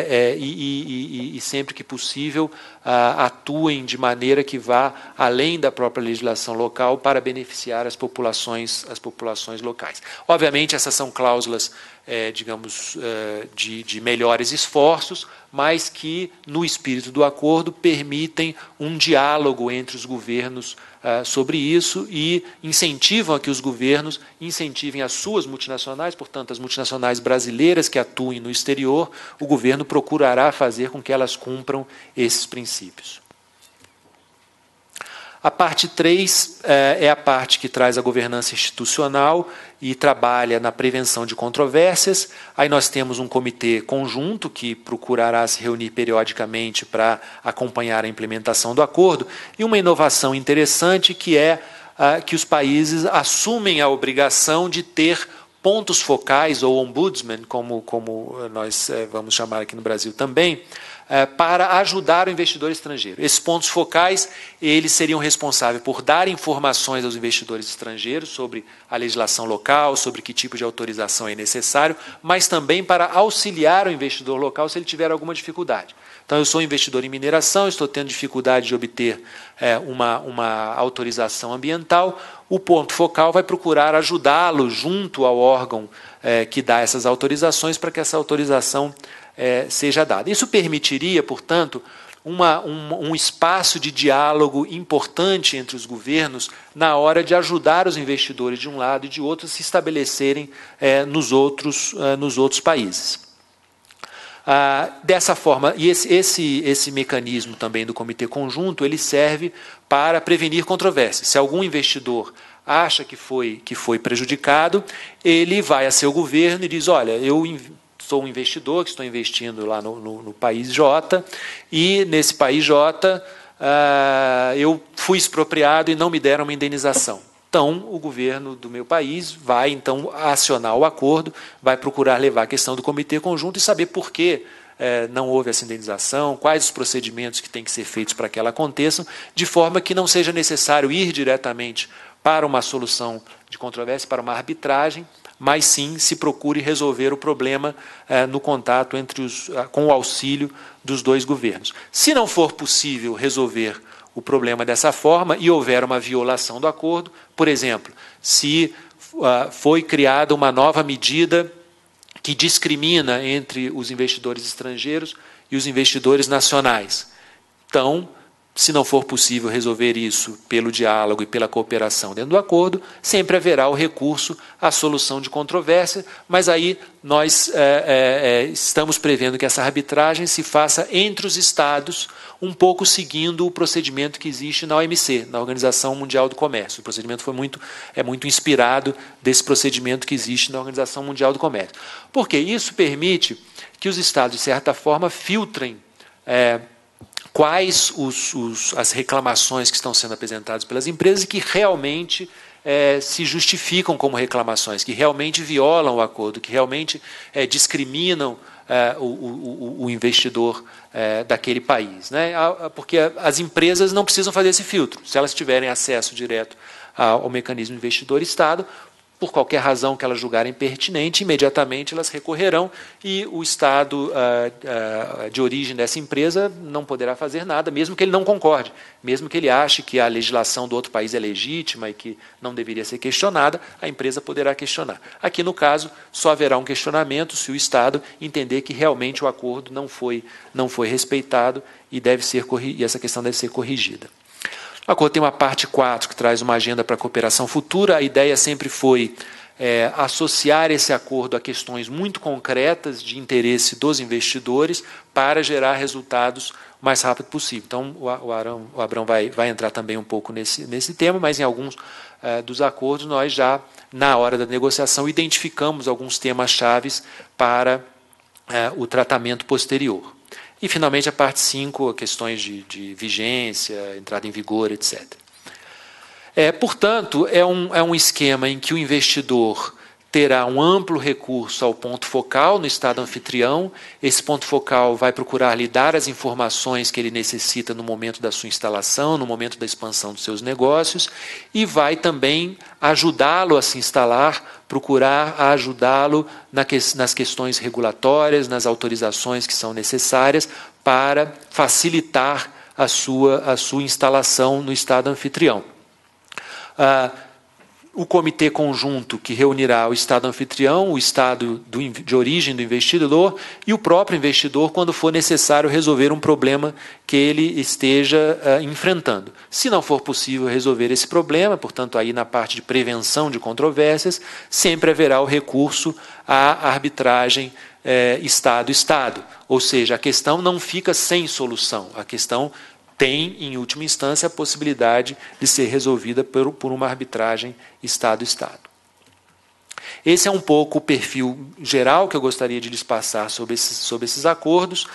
e sempre que possível, atuem de maneira que vá além da própria legislação local para beneficiar as populações locais. Obviamente, essas são cláusulas, digamos, de melhores esforços, mas que, no espírito do acordo, permitem um diálogo entre os governos sobre isso e incentivam a que os governos incentivem as suas multinacionais, portanto, as multinacionais brasileiras que atuem no exterior, o governo procurará fazer com que elas cumpram esses princípios. A parte 3 é a parte que traz a governança institucional e trabalha na prevenção de controvérsias. Aí nós temos um comitê conjunto que procurará se reunir periodicamente para acompanhar a implementação do acordo. E uma inovação interessante que é que os países assumem a obrigação de ter pontos focais, ou ombudsman, como nós vamos chamar aqui no Brasil também, para ajudar o investidor estrangeiro. Esses pontos focais, eles seriam responsáveis por dar informações aos investidores estrangeiros sobre a legislação local, sobre que tipo de autorização é necessário, mas também para auxiliar o investidor local se ele tiver alguma dificuldade. Então, eu sou investidor em mineração, estou tendo dificuldade de obter uma autorização ambiental, o ponto focal vai procurar ajudá-lo junto ao órgão que dá essas autorizações para que essa autorização seja dada. Isso permitiria, portanto, um espaço de diálogo importante entre os governos na hora de ajudar os investidores de um lado e de outro a se estabelecerem nos outros países. Dessa forma, e esse mecanismo também do Comitê Conjunto, ele serve para prevenir controvérsias. Se algum investidor acha que foi prejudicado, ele vai a seu governo e diz, olha, eu sou um investidor que estou investindo lá no país J, e nesse país J eu fui expropriado e não me deram uma indenização. Então, o governo do meu país vai, então, acionar o acordo, vai procurar levar a questão do Comitê Conjunto e saber por que não houve essa indenização, quais os procedimentos que têm que ser feitos para que ela aconteçam, de forma que não seja necessário ir diretamente para uma solução de controvérsia, para uma arbitragem, mas sim se procure resolver o problema no contato com o auxílio dos dois governos. Se não for possível resolver o problema dessa forma e houver uma violação do acordo, por exemplo, se foi criada uma nova medida que discrimina entre os investidores estrangeiros e os investidores nacionais. Então, se não for possível resolver isso pelo diálogo e pela cooperação dentro do acordo, sempre haverá o recurso à solução de controvérsia, mas aí nós estamos prevendo que essa arbitragem se faça entre os Estados, um pouco seguindo o procedimento que existe na OMC, na Organização Mundial do Comércio. O procedimento é muito inspirado desse procedimento que existe na Organização Mundial do Comércio. Porque isso permite que os Estados, de certa forma, filtrem quais as reclamações que estão sendo apresentadas pelas empresas e que realmente se justificam como reclamações, que realmente violam o acordo, que realmente discriminam o investidor daquele país, né? Porque as empresas não precisam fazer esse filtro. Se elas tiverem acesso direto ao mecanismo investidor-Estado, por qualquer razão que elas julgarem pertinente, imediatamente elas recorrerão e o Estado de origem dessa empresa não poderá fazer nada, mesmo que ele não concorde, mesmo que ele ache que a legislação do outro país é legítima e que não deveria ser questionada, a empresa poderá questionar. Aqui, no caso, só haverá um questionamento se o Estado entender que realmente o acordo não foi respeitado e essa questão deve ser corrigida. O acordo tem uma parte 4, que traz uma agenda para a cooperação futura. A ideia sempre foi associar esse acordo a questões muito concretas de interesse dos investidores para gerar resultados o mais rápido possível. Então, o Abrão vai entrar também um pouco nesse tema, mas em alguns dos acordos nós já, na hora da negociação, identificamos alguns temas chaves para o tratamento posterior. E, finalmente, a parte 5, questões de vigência, entrada em vigor, etc. Portanto, é um esquema em que o investidor terá um amplo recurso ao ponto focal no Estado anfitrião. Esse ponto focal vai procurar lhe dar as informações que ele necessita no momento da sua instalação, no momento da expansão dos seus negócios, e vai também ajudá-lo a se instalar, procurar ajudá-lo nas questões regulatórias, nas autorizações que são necessárias para facilitar a sua instalação no Estado anfitrião. O comitê conjunto que reunirá o Estado anfitrião, o Estado de origem do investidor e o próprio investidor quando for necessário resolver um problema que ele esteja enfrentando. Se não for possível resolver esse problema, portanto, aí na parte de prevenção de controvérsias, sempre haverá o recurso à arbitragem Estado-Estado. Ou seja, a questão não fica sem solução, a questão tem, em última instância, a possibilidade de ser resolvida por uma arbitragem Estado-Estado. Esse é um pouco o perfil geral que eu gostaria de lhes passar sobre esses acordos.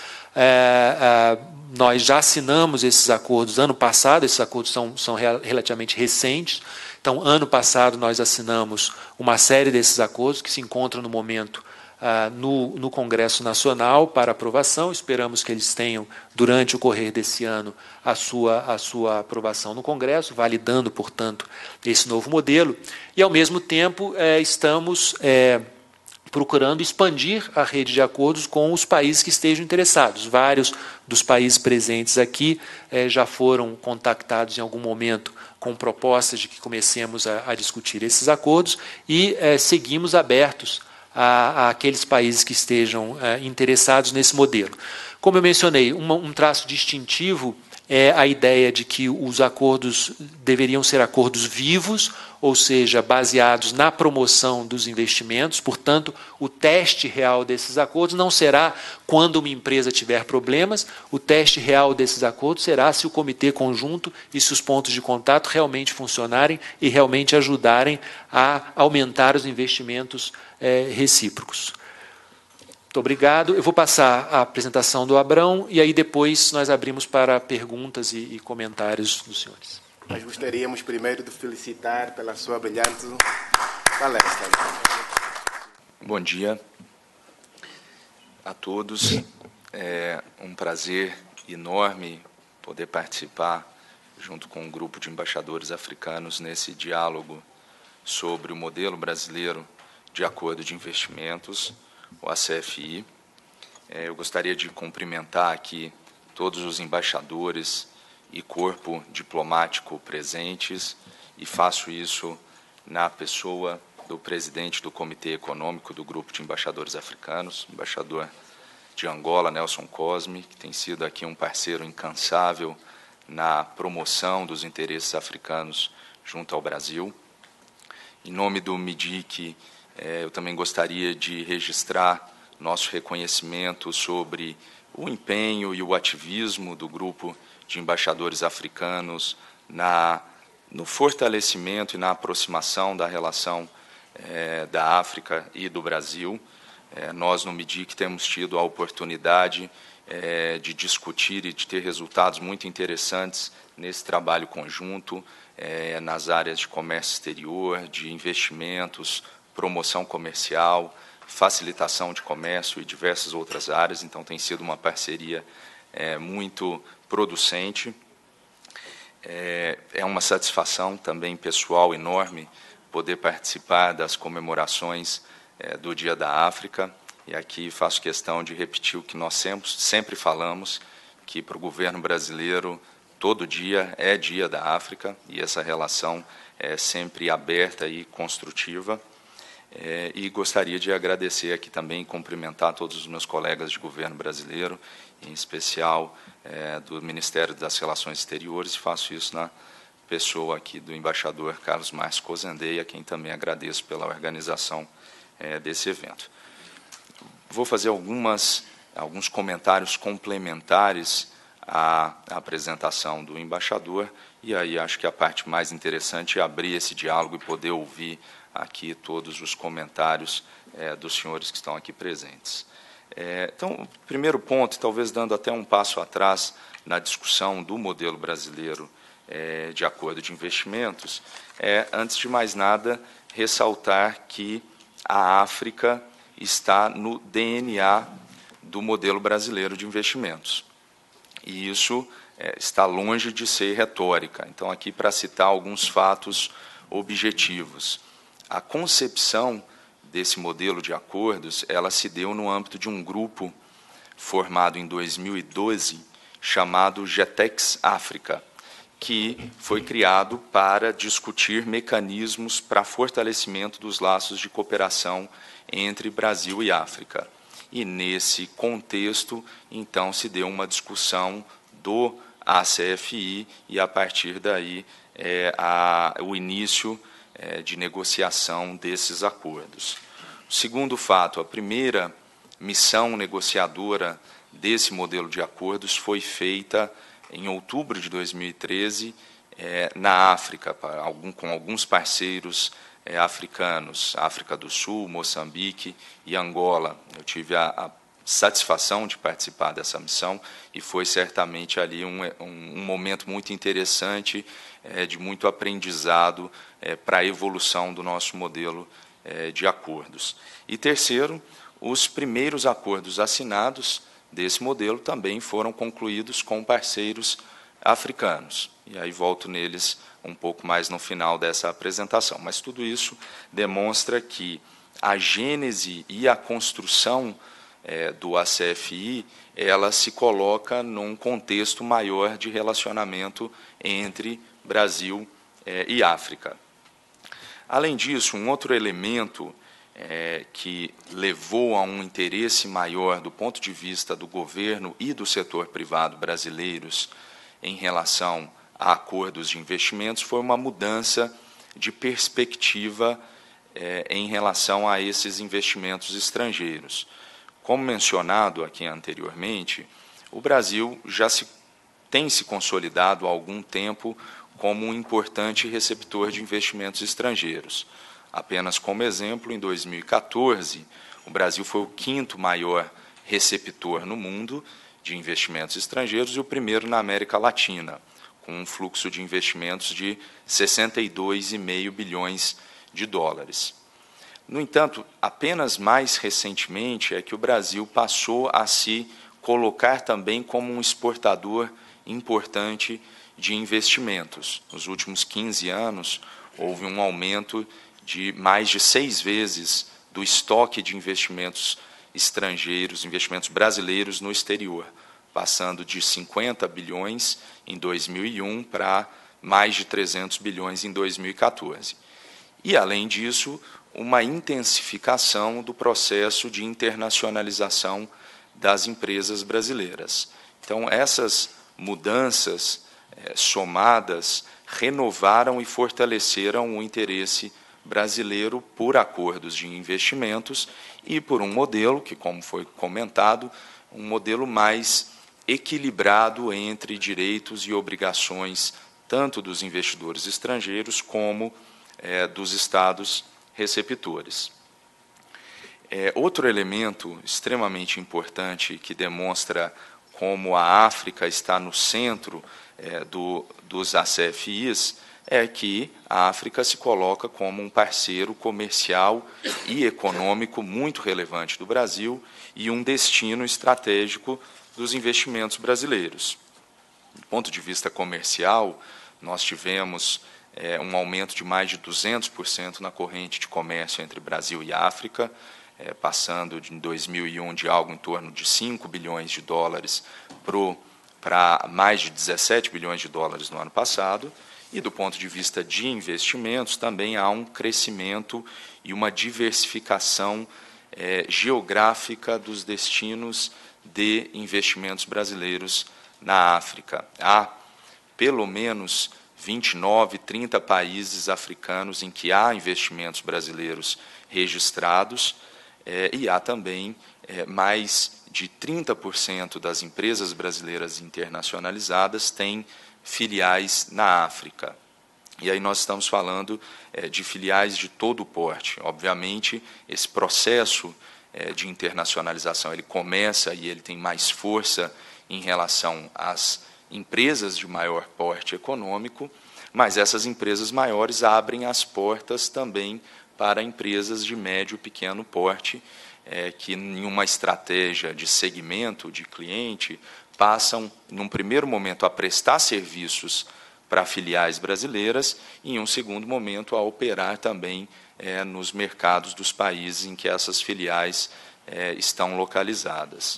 Nós já assinamos esses acordos ano passado, esses acordos são relativamente recentes. Então, ano passado, nós assinamos uma série desses acordos que se encontram no momento no Congresso Nacional para aprovação. Esperamos que eles tenham, durante o correr desse ano, a sua aprovação no Congresso, validando, portanto, esse novo modelo. E, ao mesmo tempo, estamos procurando expandir a rede de acordos com os países que estejam interessados. Vários dos países presentes aqui já foram contactados em algum momento com propostas de que comecemos a discutir esses acordos e seguimos abertos àqueles países que estejam interessados nesse modelo. Como eu mencionei, um traço distintivo é a ideia de que os acordos deveriam ser acordos vivos, ou seja, baseados na promoção dos investimentos. Portanto, o teste real desses acordos não será quando uma empresa tiver problemas, o teste real desses acordos será se o comitê conjunto e se os pontos de contato realmente funcionarem e realmente ajudarem a aumentar os investimentos recíprocos. Muito obrigado. Eu vou passar a apresentação do Abrão e aí depois nós abrimos para perguntas e comentários dos senhores. Nós gostaríamos primeiro de felicitar pela sua brilhante palestra. Bom dia a todos. É um prazer enorme poder participar junto com um grupo de embaixadores africanos nesse diálogo sobre o modelo brasileiro de acordo de investimentos, o ACFI. Eu gostaria de cumprimentar aqui todos os embaixadores e corpo diplomático presentes, e faço isso na pessoa do presidente do Comitê Econômico do Grupo de Embaixadores Africanos, embaixador de Angola, Nelson Cosme, que tem sido aqui um parceiro incansável na promoção dos interesses africanos junto ao Brasil. Em nome do MIDIC, eu também gostaria de registrar nosso reconhecimento sobre o empenho e o ativismo do Grupo de Embaixadores Africanos no fortalecimento e na aproximação da relação da África e do Brasil. Nós, no MIDIC, temos tido a oportunidade de discutir e de ter resultados muito interessantes nesse trabalho conjunto, nas áreas de comércio exterior, de investimentos, promoção comercial, facilitação de comércio e diversas outras áreas. Então, tem sido uma parceria muito producente. É uma satisfação também pessoal enorme poder participar das comemorações do Dia da África, e aqui faço questão de repetir o que nós sempre falamos, que para o governo brasileiro todo dia é Dia da África, e essa relação é sempre aberta e construtiva. E gostaria de agradecer aqui também e cumprimentar todos os meus colegas de governo brasileiro, em especial do Ministério das Relações Exteriores, e faço isso na pessoa aqui do embaixador Carlos Márcio Cozendei, a quem também agradeço pela organização desse evento. Vou fazer alguns comentários complementares à apresentação do embaixador, e aí acho que a parte mais interessante é abrir esse diálogo e poder ouvir aqui todos os comentários dos senhores que estão aqui presentes. Então, o primeiro ponto, talvez dando até um passo atrás na discussão do modelo brasileiro de acordo de investimentos, antes de mais nada, ressaltar que a África está no DNA do modelo brasileiro de investimentos. E isso está longe de ser retórica. Então, aqui para citar alguns fatos objetivos. A concepção desse modelo de acordos, ela se deu no âmbito de um grupo formado em 2012, chamado GETEX África, que foi criado para discutir mecanismos para fortalecimento dos laços de cooperação entre Brasil e África. E, nesse contexto, então, se deu uma discussão do ACFI e, a partir daí, o início de negociação desses acordos. O segundo fato, a primeira missão negociadora desse modelo de acordos foi feita em outubro de 2013, na África, com alguns parceiros africanos, África do Sul, Moçambique e Angola. Eu tive a satisfação de participar dessa missão e foi certamente ali um momento muito interessante, de muito aprendizado para a evolução do nosso modelo de acordos. E terceiro, os primeiros acordos assinados desse modelo também foram concluídos com parceiros africanos. E aí volto neles um pouco mais no final dessa apresentação. Mas tudo isso demonstra que a gênese e a construção do ACFI, ela se coloca num contexto maior de relacionamento entre Brasil e África. Além disso, um outro elemento que levou a um interesse maior do ponto de vista do governo e do setor privado brasileiros em relação a acordos de investimentos foi uma mudança de perspectiva em relação a esses investimentos estrangeiros. Como mencionado aqui anteriormente, o Brasil já tem se consolidado há algum tempo como um importante receptor de investimentos estrangeiros. Apenas como exemplo, em 2014, o Brasil foi o quinto maior receptor no mundo de investimentos estrangeiros e o primeiro na América Latina, com um fluxo de investimentos de 62,5 bilhões de dólares. No entanto, apenas mais recentemente é que o Brasil passou a se colocar também como um exportador importante de investimentos. Nos últimos 15 anos, houve um aumento de mais de 6 vezes do estoque de investimentos estrangeiros, investimentos brasileiros no exterior, passando de 50 bilhões em 2001 para mais de 300 bilhões em 2014. e, além disso, uma intensificação do processo de internacionalização das empresas brasileiras. Então, essas mudanças somadas renovaram e fortaleceram o interesse brasileiro por acordos de investimentos e por um modelo que, como foi comentado, um modelo mais equilibrado entre direitos e obrigações tanto dos investidores estrangeiros como dos estados receptores. Outro elemento extremamente importante que demonstra como a África está no centro dos ACFIs é que a África se coloca como um parceiro comercial e econômico muito relevante do Brasil e um destino estratégico dos investimentos brasileiros. Do ponto de vista comercial, nós tivemos um aumento de mais de 200% na corrente de comércio entre Brasil e África, passando em 2001 de algo em torno de 5 bilhões de dólares para mais de 17 bilhões de dólares no ano passado. E, do ponto de vista de investimentos, também há um crescimento e uma diversificação geográfica dos destinos de investimentos brasileiros na África. Há pelo menos 29, 30 países africanos em que há investimentos brasileiros registrados, e há também mais de 30% das empresas brasileiras internacionalizadas têm filiais na África. E aí nós estamos falando de filiais de todo o porte. Obviamente, esse processo de internacionalização ele começa e ele tem mais força em relação às empresas de maior porte econômico, mas essas empresas maiores abrem as portas também para empresas de médio e pequeno porte, que em uma estratégia de segmento de cliente passam, num primeiro momento, a prestar serviços para filiais brasileiras e, em um segundo momento, a operar também nos mercados dos países em que essas filiais estão localizadas.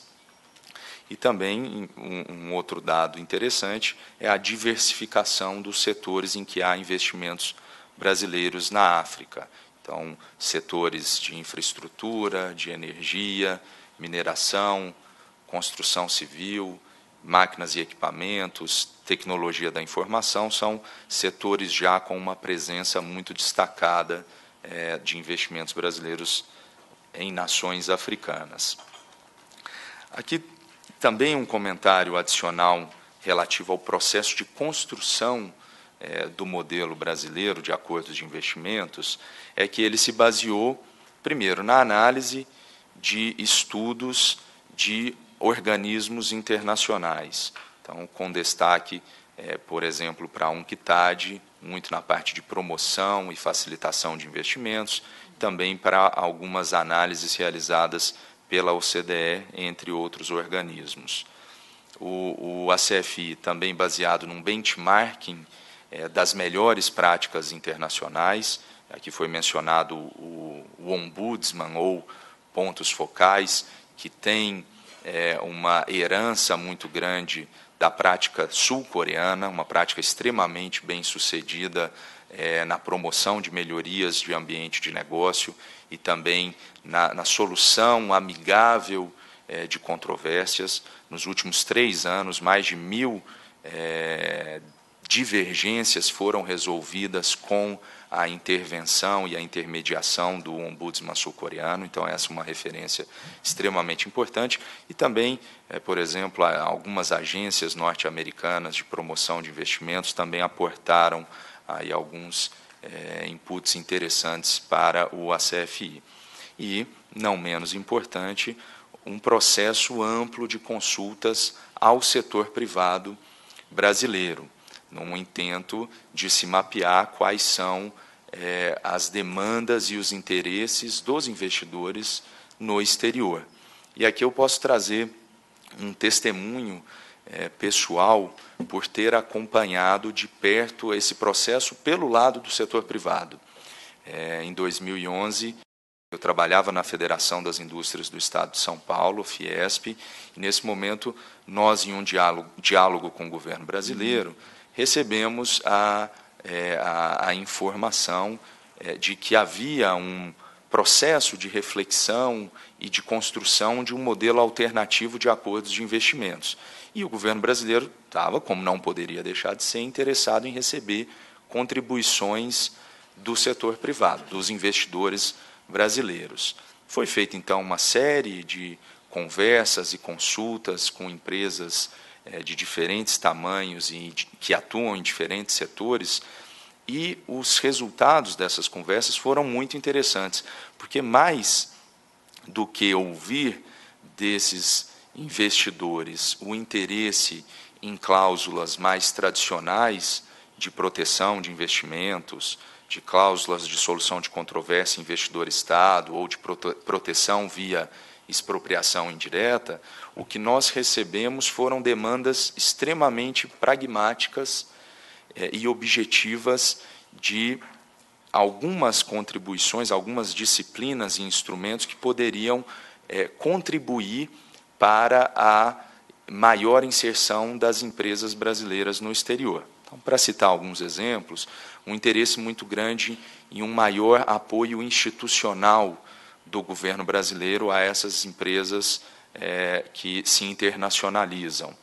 E também, um outro dado interessante é a diversificação dos setores em que há investimentos brasileiros na África. Então, setores de infraestrutura, de energia, mineração, construção civil, máquinas e equipamentos, tecnologia da informação, são setores já com uma presença muito destacada de investimentos brasileiros em nações africanas. Aqui também um comentário adicional relativo ao processo de construção do modelo brasileiro de acordos de investimentos, é que ele se baseou, primeiro, na análise de estudos de organismos internacionais. Então, com destaque, por exemplo, para a UNCTAD, muito na parte de promoção e facilitação de investimentos, também para algumas análises realizadas pela OCDE, entre outros organismos. O ACFI, também baseado num benchmarking das melhores práticas internacionais, aqui foi mencionado o Ombudsman, ou pontos focais, que tem uma herança muito grande da prática sul-coreana, uma prática extremamente bem-sucedida na promoção de melhorias de ambiente de negócio e também na solução amigável de controvérsias. Nos últimos 3 anos, mais de 1.000 divergências foram resolvidas com a intervenção e a intermediação do Ombudsman sul-coreano. Então, essa é uma referência extremamente importante. E também, por exemplo, algumas agências norte-americanas de promoção de investimentos também aportaram aí alguns inputs interessantes para o ACFI. E, não menos importante, um processo amplo de consultas ao setor privado brasileiro, num intento de se mapear quais são as demandas e os interesses dos investidores no exterior. E aqui eu posso trazer um testemunho pessoal por ter acompanhado de perto esse processo pelo lado do setor privado. Em 2011, eu trabalhava na Federação das Indústrias do Estado de São Paulo, Fiesp, e nesse momento nós, em um diálogo com o governo brasileiro, recebemos a informação de que havia um processo de reflexão e de construção de um modelo alternativo de acordos de investimentos. E o governo brasileiro estava, como não poderia deixar de ser, interessado em receber contribuições do setor privado, dos investidores brasileiros. Foi feita, então, uma série de conversas e consultas com empresas de diferentes tamanhos e que atuam em diferentes setores, e os resultados dessas conversas foram muito interessantes, porque mais do que ouvir desses investidores o interesse em cláusulas mais tradicionais de proteção de investimentos, de cláusulas de solução de controvérsia investidor-Estado ou de proteção via expropriação indireta, o que nós recebemos foram demandas extremamente pragmáticas e objetivas de algumas contribuições, algumas disciplinas e instrumentos que poderiam contribuir para a maior inserção das empresas brasileiras no exterior. Então, para citar alguns exemplos, um interesse muito grande em um maior apoio institucional do governo brasileiro a essas empresas que se internacionalizam.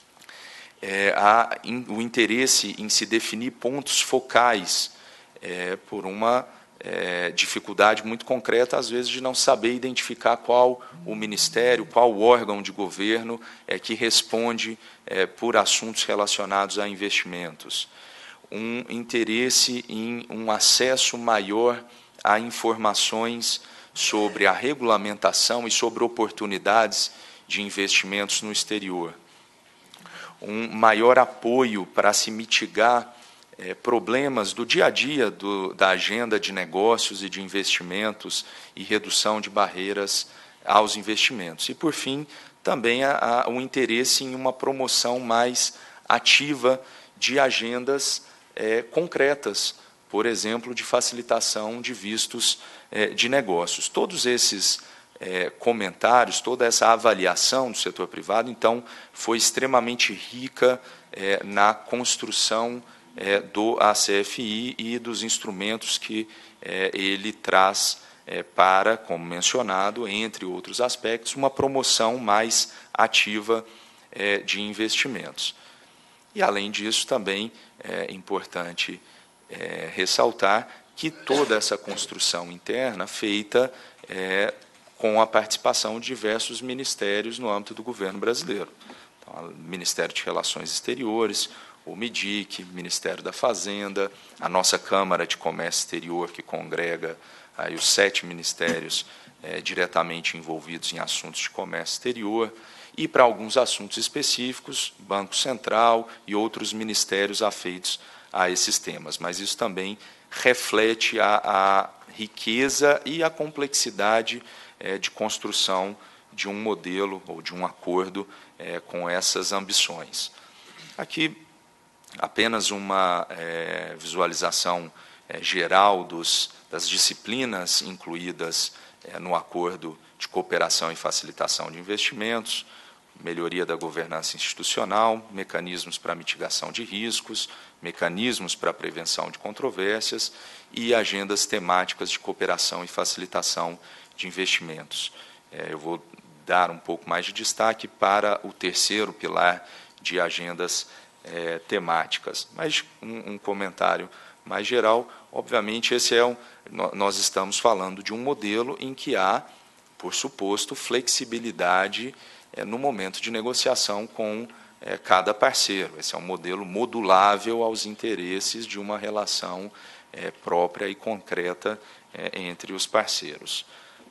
Há o interesse em se definir pontos focais por uma dificuldade muito concreta, às vezes, de não saber identificar qual o ministério, qual o órgão de governo que responde por assuntos relacionados a investimentos. Um interesse em um acesso maior a informações sobre a regulamentação e sobre oportunidades de investimentos no exterior. Um maior apoio para se mitigar problemas do dia a dia da agenda de negócios e de investimentos e redução de barreiras aos investimentos. E, por fim, também o interesse em uma promoção mais ativa de agendas concretas, por exemplo, de facilitação de vistos de negócios. Todos esses comentários, toda essa avaliação do setor privado, então, foi extremamente rica na construção do ACFI e dos instrumentos que ele traz para, como mencionado, entre outros aspectos, uma promoção mais ativa de investimentos. E, além disso, também é importante ressaltar que toda essa construção interna feita com a participação de diversos ministérios no âmbito do governo brasileiro. Então, o Ministério de Relações Exteriores, o MIDIC, Ministério da Fazenda, a nossa Câmara de Comércio Exterior, que congrega aí os 7 ministérios diretamente envolvidos em assuntos de comércio exterior, e, para alguns assuntos específicos, Banco Central e outros ministérios afeitos a esses temas. Mas isso também reflete a riqueza e a complexidade de construção de um modelo ou de um acordo com essas ambições. Aqui, apenas uma visualização geral das disciplinas incluídas no Acordo de Cooperação e Facilitação de Investimentos, melhoria da governança institucional, mecanismos para mitigação de riscos, mecanismos para prevenção de controvérsias e agendas temáticas de cooperação e facilitação de investimentos. Eu vou dar um pouco mais de destaque para o terceiro pilar de agendas temáticas. Mas um comentário mais geral, obviamente, nós estamos falando de um modelo em que há, por suposto, flexibilidade no momento de negociação com cada parceiro. Esse é um modelo modulável aos interesses de uma relação própria e concreta entre os parceiros.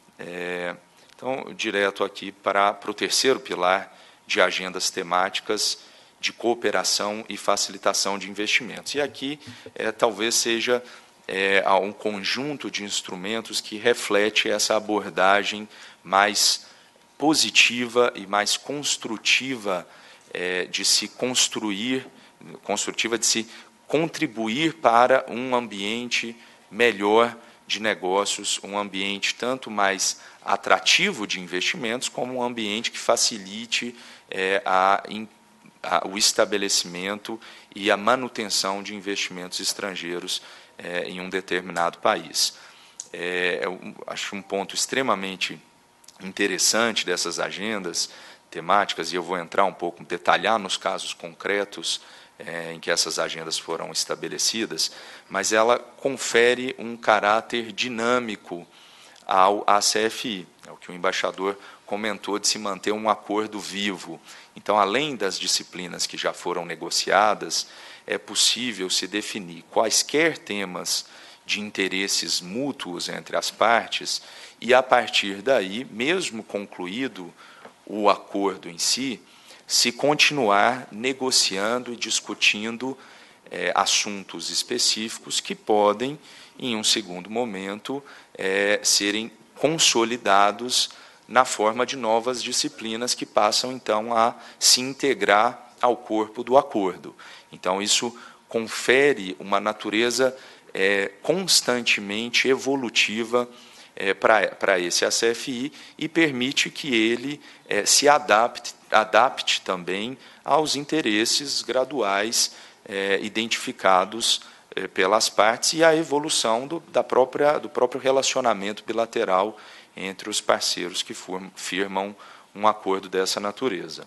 Então, direto aqui para o terceiro pilar de agendas temáticas de cooperação e facilitação de investimentos. E aqui talvez seja um conjunto de instrumentos que reflete essa abordagem mais positiva e mais construtiva de se construir, de se contribuir para um ambiente melhor de negócios, um ambiente tanto mais atrativo de investimentos, como um ambiente que facilite o estabelecimento e a manutenção de investimentos estrangeiros em um determinado país. Eu acho um ponto extremamente interessante dessas agendas temáticas, e eu vou entrar um pouco, detalhar nos casos concretos em que essas agendas foram estabelecidas, mas ela confere um caráter dinâmico à CFI, é o que o embaixador comentou de se manter um acordo vivo. Então, além das disciplinas que já foram negociadas, é possível se definir quaisquer temas de interesses mútuos entre as partes e, a partir daí, mesmo concluído o acordo em si, se continuar negociando e discutindo assuntos específicos que podem, em um segundo momento, serem consolidados na forma de novas disciplinas que passam, então, a se integrar ao corpo do acordo. Então, isso confere uma natureza constantemente evolutiva para esse ACFI e permite que ele se adapte também aos interesses graduais identificados pelas partes e à evolução do próprio relacionamento bilateral entre os parceiros que firmam um acordo dessa natureza.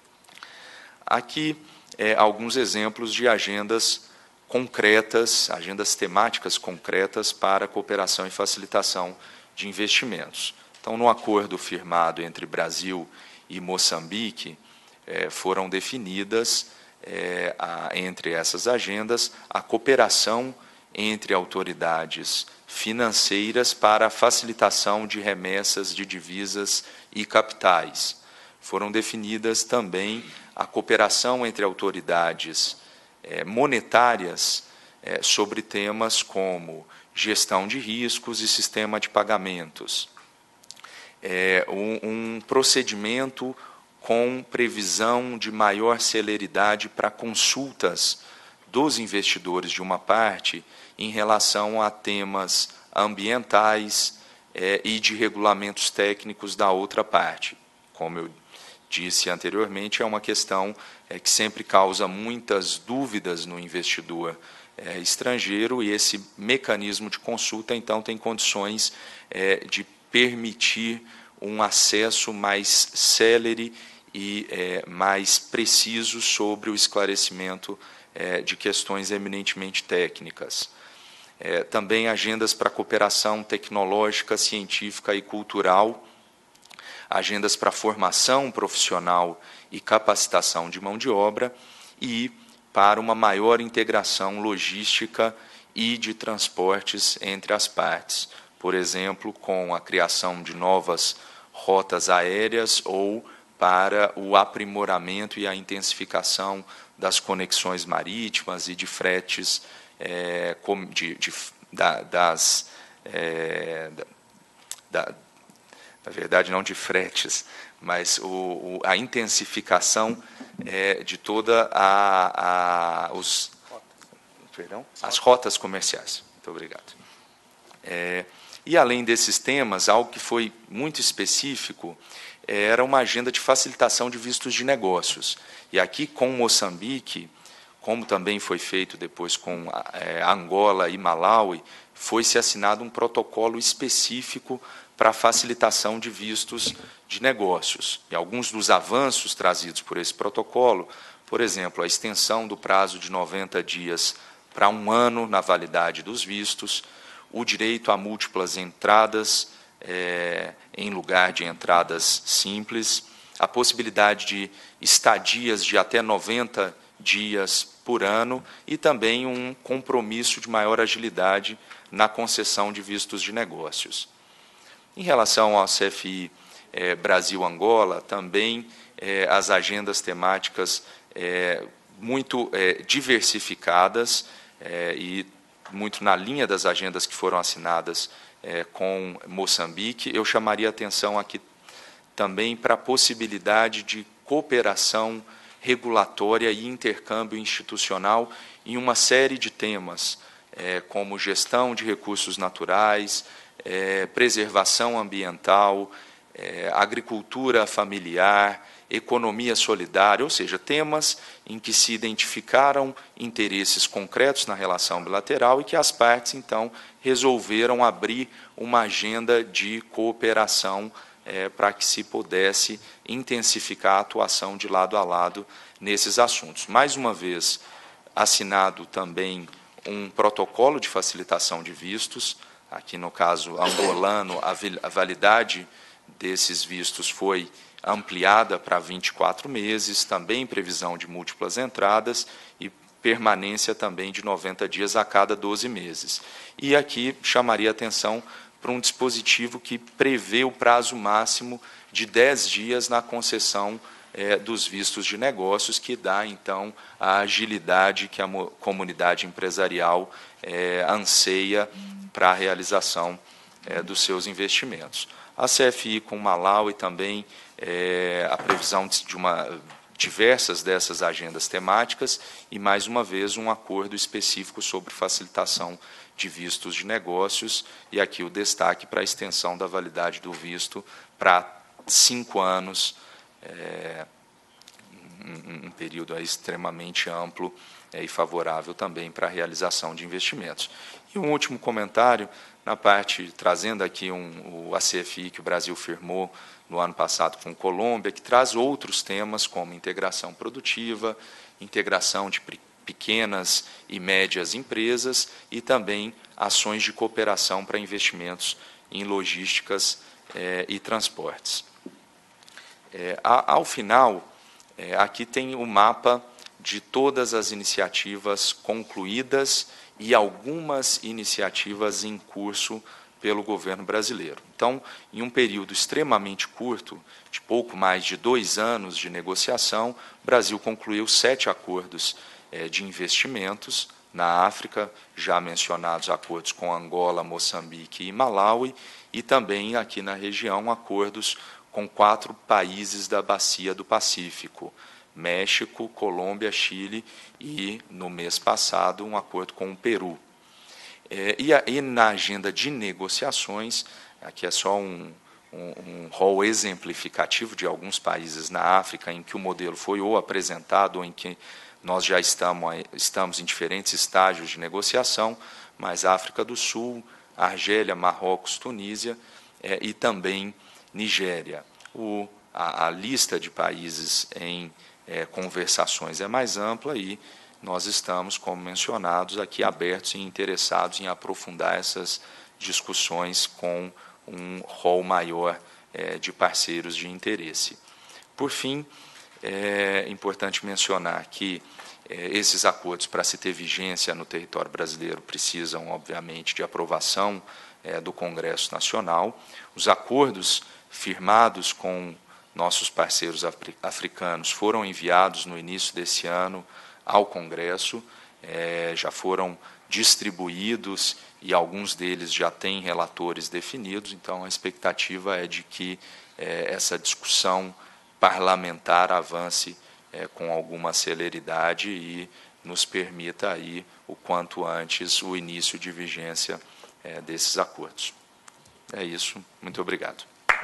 Aqui, alguns exemplos de agendas concretas, agendas temáticas concretas para cooperação e facilitação de investimentos. Então, no acordo firmado entre Brasil e Moçambique, foram definidas, entre essas agendas, a cooperação entre autoridades financeiras para a facilitação de remessas de divisas e capitais. Foram definidas também a cooperação entre autoridades monetárias sobre temas como gestão de riscos e sistema de pagamentos. Um procedimento com previsão de maior celeridade para consultas dos investidores de uma parte em relação a temas ambientais e de regulamentos técnicos da outra parte. Como eu disse anteriormente, é uma questão que sempre causa muitas dúvidas no investidor estrangeiro, e esse mecanismo de consulta, então, tem condições de permitir um acesso mais célere e mais preciso sobre o esclarecimento de questões eminentemente técnicas. Também agendas para cooperação tecnológica, científica e cultural, agendas para formação profissional e capacitação de mão de obra e para uma maior integração logística e de transportes entre as partes, por exemplo, com a criação de novas rotas aéreas ou para o aprimoramento e a intensificação das conexões marítimas e de fretes, na verdade, não de fretes, mas a intensificação de toda as rotas comerciais. Muito obrigado. E, além desses temas, algo que foi muito específico era uma agenda de facilitação de vistos de negócios. E aqui, com Moçambique, como também foi feito depois com Angola e Malawi, foi-se assinado um protocolo específico para a facilitação de vistos de negócios. E alguns dos avanços trazidos por esse protocolo, por exemplo, a extensão do prazo de 90 dias para 1 ano na validade dos vistos, o direito a múltiplas entradas em lugar de entradas simples, a possibilidade de estadias de até 90 dias por ano e também um compromisso de maior agilidade na concessão de vistos de negócios. Em relação ao CFI Brasil-Angola, também as agendas temáticas muito diversificadas e muito na linha das agendas que foram assinadas com Moçambique. Eu chamaria a atenção aqui também para a possibilidade de cooperação regulatória e intercâmbio institucional em uma série de temas, como gestão de recursos naturais, preservação ambiental, agricultura familiar economia solidária, ou seja, temas em que se identificaram interesses concretos na relação bilateral e que as partes, então, resolveram abrir uma agenda de cooperação para que se pudesse intensificar a atuação de lado a lado nesses assuntos. Mais uma vez, assinado também um protocolo de facilitação de vistos. Aqui, no caso angolano, a validade desses vistos foi ampliada para 24 meses, também previsão de múltiplas entradas e permanência também de 90 dias a cada 12 meses. E aqui chamaria a atenção para um dispositivo que prevê o prazo máximo de 10 dias na concessão dos vistos de negócios, que dá, então, a agilidade que a comunidade empresarial anseia para a realização dos seus investimentos. A CFI com Malawi também, a previsão de diversas dessas agendas temáticas e, mais uma vez, um acordo específico sobre facilitação de vistos de negócios, e aqui o destaque para a extensão da validade do visto para 5 anos, um período extremamente amplo e favorável também para a realização de investimentos. E um último comentário, na parte, trazendo aqui o ACFI que o Brasil firmou no ano passado com Colômbia, que traz outros temas como integração produtiva, integração de pequenas e médias empresas e também ações de cooperação para investimentos em logísticas e transportes. Ao final, aqui tem o mapa de todas as iniciativas concluídas e algumas iniciativas em curso pelo governo brasileiro. Então, em um período extremamente curto, de pouco mais de 2 anos de negociação, o Brasil concluiu 7 acordos de investimentos na África, já mencionados acordos com Angola, Moçambique e Malawi, e também aqui na região acordos com 4 países da Bacia do Pacífico: México, Colômbia, Chile e, no mês passado, um acordo com o Peru. E na agenda de negociações, aqui é só um rol exemplificativo de alguns países na África em que o modelo foi ou apresentado ou em que nós já estamos em diferentes estágios de negociação, mas África do Sul, Argélia, Marrocos, Tunísia e também Nigéria. A lista de países em conversações é mais ampla e nós estamos, como mencionados, aqui abertos e interessados em aprofundar essas discussões com um rol maior de parceiros de interesse. Por fim, é importante mencionar que esses acordos, para se ter vigência no território brasileiro, precisam, obviamente, de aprovação do Congresso Nacional. Os acordos firmados com nossos parceiros africanos foram enviados no início desse ano ao Congresso, já foram distribuídos e alguns deles já têm relatores definidos, então a expectativa é de que essa discussão parlamentar avance com alguma celeridade e nos permita aí, o quanto antes, o início de vigência desses acordos. É isso, muito obrigado.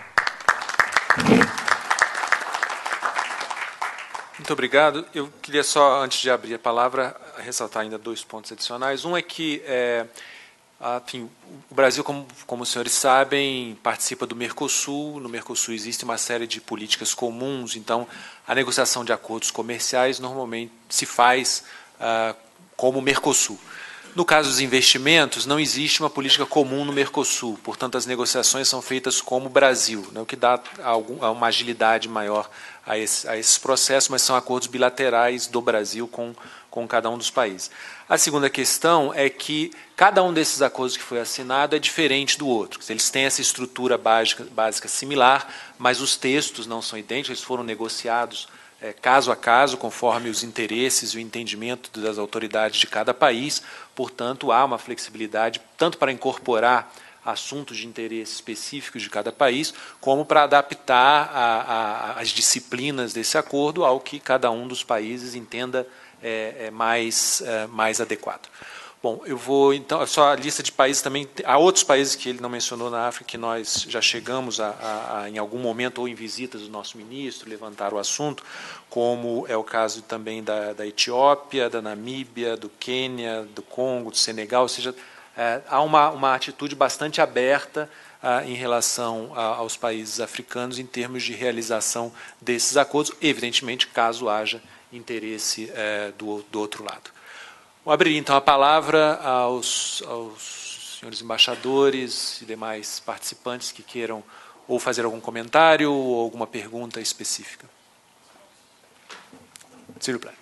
Muito obrigado. Eu queria só, antes de abrir a palavra, ressaltar ainda 2 pontos adicionais. Um é que, enfim, o Brasil, como os senhores sabem, participa do Mercosul. No Mercosul existe uma série de políticas comuns, então a negociação de acordos comerciais normalmente se faz como o Mercosul. No caso dos investimentos, não existe uma política comum no Mercosul, portanto, as negociações são feitas como o Brasil, né, o que dá uma agilidade maior a esses processos, mas são acordos bilaterais do Brasil com cada um dos países. A segunda questão é que cada um desses acordos que foi assinado é diferente do outro. Eles têm essa estrutura básica similar, mas os textos não são idênticos, eles foram negociados caso a caso, conforme os interesses e o entendimento das autoridades de cada país. Portanto, há uma flexibilidade tanto para incorporar assuntos de interesse específicos de cada país, como para adaptar as disciplinas desse acordo ao que cada um dos países entenda mais adequado. Bom, eu vou, então, só a lista de países também, há outros países que ele não mencionou na África que nós já chegamos em algum momento, ou em visitas do nosso ministro, levantar o assunto, como é o caso também da Etiópia, da Namíbia, do Quênia, do Congo, do Senegal, ou seja, há uma atitude bastante aberta em relação aos países africanos em termos de realização desses acordos, evidentemente, caso haja interesse do outro lado. Vou abrir, então, a palavra aos senhores embaixadores e demais participantes que queiram ou fazer algum comentário ou alguma pergunta específica. S'il vous plaît.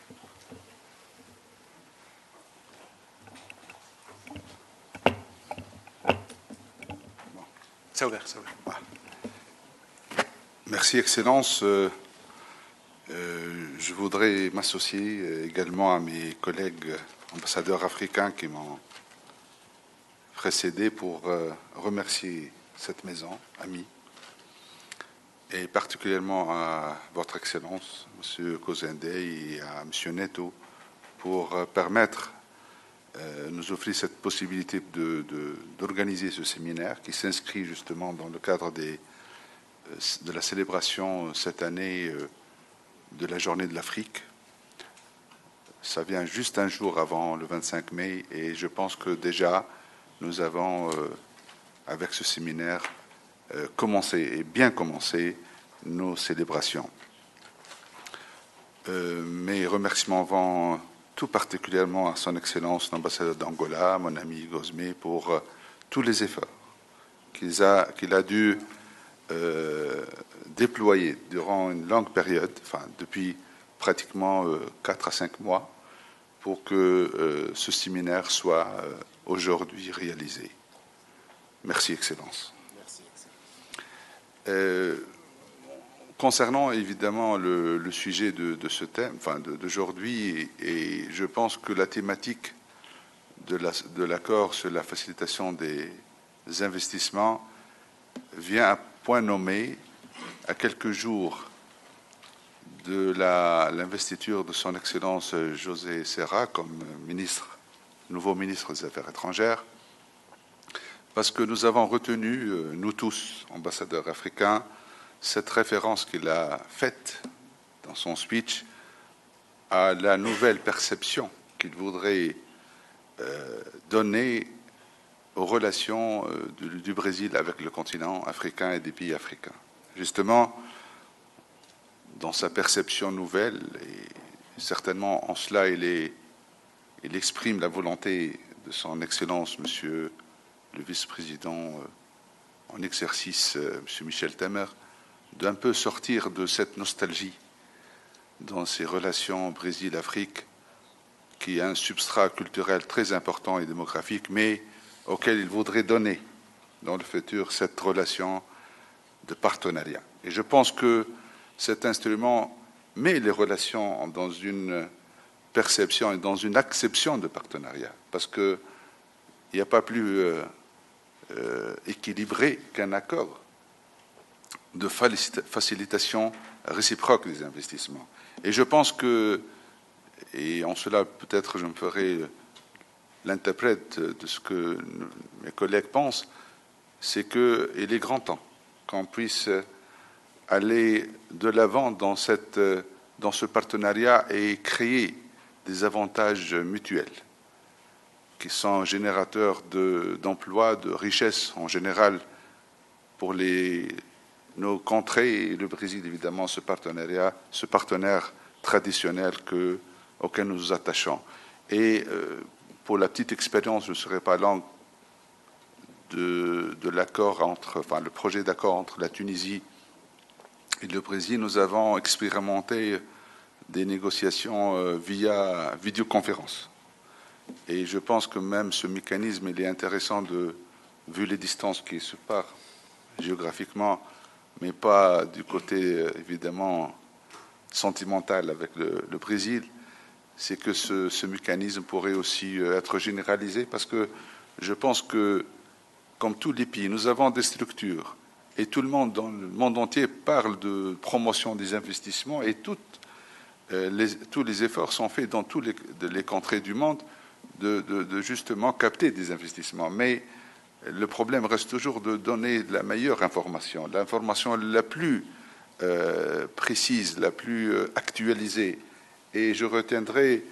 C'est ouvert, c'est ouvert. Merci, Excellence. Je voudrais m'associer également à mes collègues ambassadeurs africains qui m'ont précédé pour remercier cette maison, amie, et particulièrement à Votre Excellence, M. Kozende, et à M. Neto, pour permettre, nous offrir cette possibilité d'organiser ce séminaire qui s'inscrit justement dans le cadre de la célébration cette année de la Journée de l'Afrique. Ça vient juste un jour avant le 25 mai et je pense que déjà nous avons, avec ce séminaire, commencé et bien commencé nos célébrations. Mes remerciements vont tout particulièrement à son Excellence l'ambassadeur d'Angola, mon ami Gosme, pour tous les efforts qu'il a dû déployer durant une longue période, enfin depuis pratiquement 4 à 5 mois, pour que ce séminaire soit aujourd'hui réalisé. Merci, Excellence. Merci, Excellence. Concernant évidemment le sujet de ce thème, enfin d'aujourd'hui, et je pense que la thématique de l'accord sur la facilitation des investissements vient à point nommé à quelques jours de l'investiture de son Excellence José Serra comme nouveau ministre des Affaires étrangères, parce que nous avons retenu, nous tous, ambassadeurs africains, cette référence qu'il a faite dans son speech à la nouvelle perception qu'il voudrait donner aux relations du Brésil avec le continent africain et des pays africains. Justement, dans sa perception nouvelle, et certainement en cela il exprime la volonté de son Excellence, Monsieur le vice-président en exercice, Monsieur Michel Temer, d'un peu sortir de cette nostalgie dans ses relations Brésil-Afrique, qui est un substrat culturel très important et démographique, mais auquel il voudrait donner dans le futur cette relation de partenariat. Et je pense que cet instrument met les relations dans une perception et dans une acception de partenariat, parce qu'il n'y a pas plus équilibré qu'un accord de facilitation réciproque des investissements. Et je pense que, et en cela peut-être je me ferai l'interprète de ce que mes collègues pensent, c'est qu'il est grand temps qu'on puisse aller de l'avant dans ce partenariat et créer des avantages mutuels qui sont générateurs d'emplois, de richesses en général pour nos contrées et le Brésil, évidemment, ce partenaire traditionnel auquel nous nous attachons. Et pour la petite expérience, je ne serai pas long de l'accord le projet d'accord entre la Tunisie et le Brésil. Nous avons expérimenté des négociations via vidéoconférence. Et je pense que même ce mécanisme, il est intéressant vu les distances qui se séparent géographiquement, mais pas du côté évidemment sentimental avec le Brésil, c'est que ce mécanisme pourrait aussi être généralisé, parce que je pense que, comme tous les pays, nous avons des structures, et tout le monde dans le monde entier parle de promotion des investissements, et tous les efforts sont faits dans toutes les contrées du monde de justement capter des investissements. Mais le problème reste toujours de donner la meilleure information, l'information la plus précise, la plus actualisée. Et je retiendrai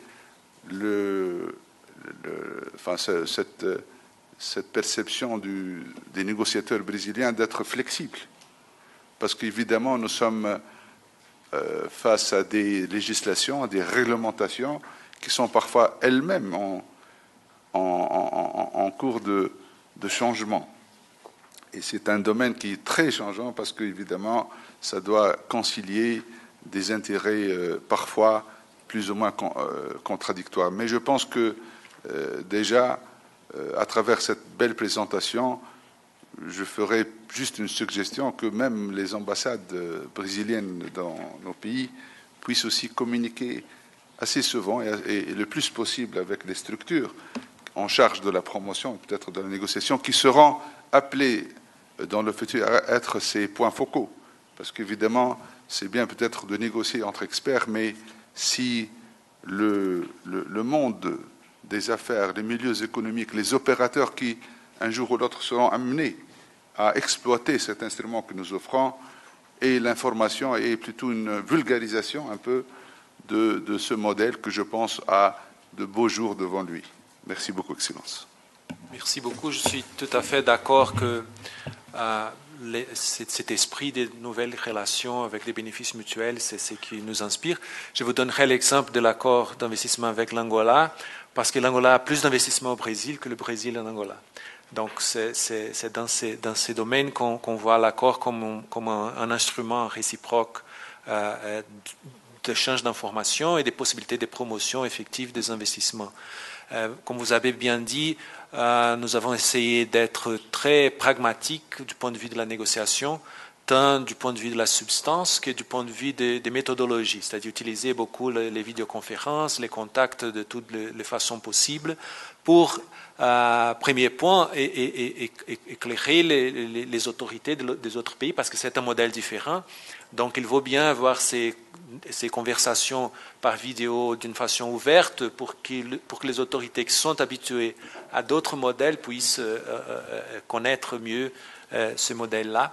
cette perception des négociateurs brésiliens d'être flexibles. Parce qu'évidemment, nous sommes face à des législations, à des réglementations qui sont parfois elles-mêmes en cours de changement. Et c'est un domaine qui est très changeant parce qu'évidemment, ça doit concilier des intérêts parfois plus ou moins contradictoires. Mais je pense que déjà, à travers cette belle présentation, je ferai juste une suggestion que même les ambassades brésiliennes dans nos pays puissent aussi communiquer assez souvent et le plus possible avec les structures en charge de la promotion et peut-être de la négociation qui seront appelés dans le futur à être ces points focaux. Parce qu'évidemment, c'est bien peut-être de négocier entre experts, mais si le monde des affaires, les milieux économiques, les opérateurs qui, un jour ou l'autre, seront amenés à exploiter cet instrument que nous offrons, et l'information est plutôt une vulgarisation un peu de ce modèle que je pense a de beaux jours devant lui. Merci beaucoup, Excellence. Merci beaucoup. Je suis tout à fait d'accord que cet esprit des nouvelles relations avec les bénéfices mutuels, c'est ce qui nous inspire. Je vous donnerai l'exemple de l'accord d'investissement avec l'Angola, parce que l'Angola a plus d'investissements au Brésil que le Brésil en Angola. Donc, c'est dans ces domaines qu'on voit l'accord comme un instrument réciproque d'échange d'informations et des possibilités de promotion effective des investissements. Comme vous avez bien dit, nous avons essayé d'être très pragmatiques du point de vue de la négociation, tant du point de vue de la substance que du point de vue des méthodologies, c'est-à-dire utiliser beaucoup les vidéoconférences, les contacts de toutes les façons possibles pour, premier point, éclairer les autorités des autres pays parce que c'est un modèle différent. Donc, il vaut bien avoir ces conversations par vidéo d'une façon ouverte pour que les autorités qui sont habituées à d'autres modèles puissent connaître mieux ce modèle-là.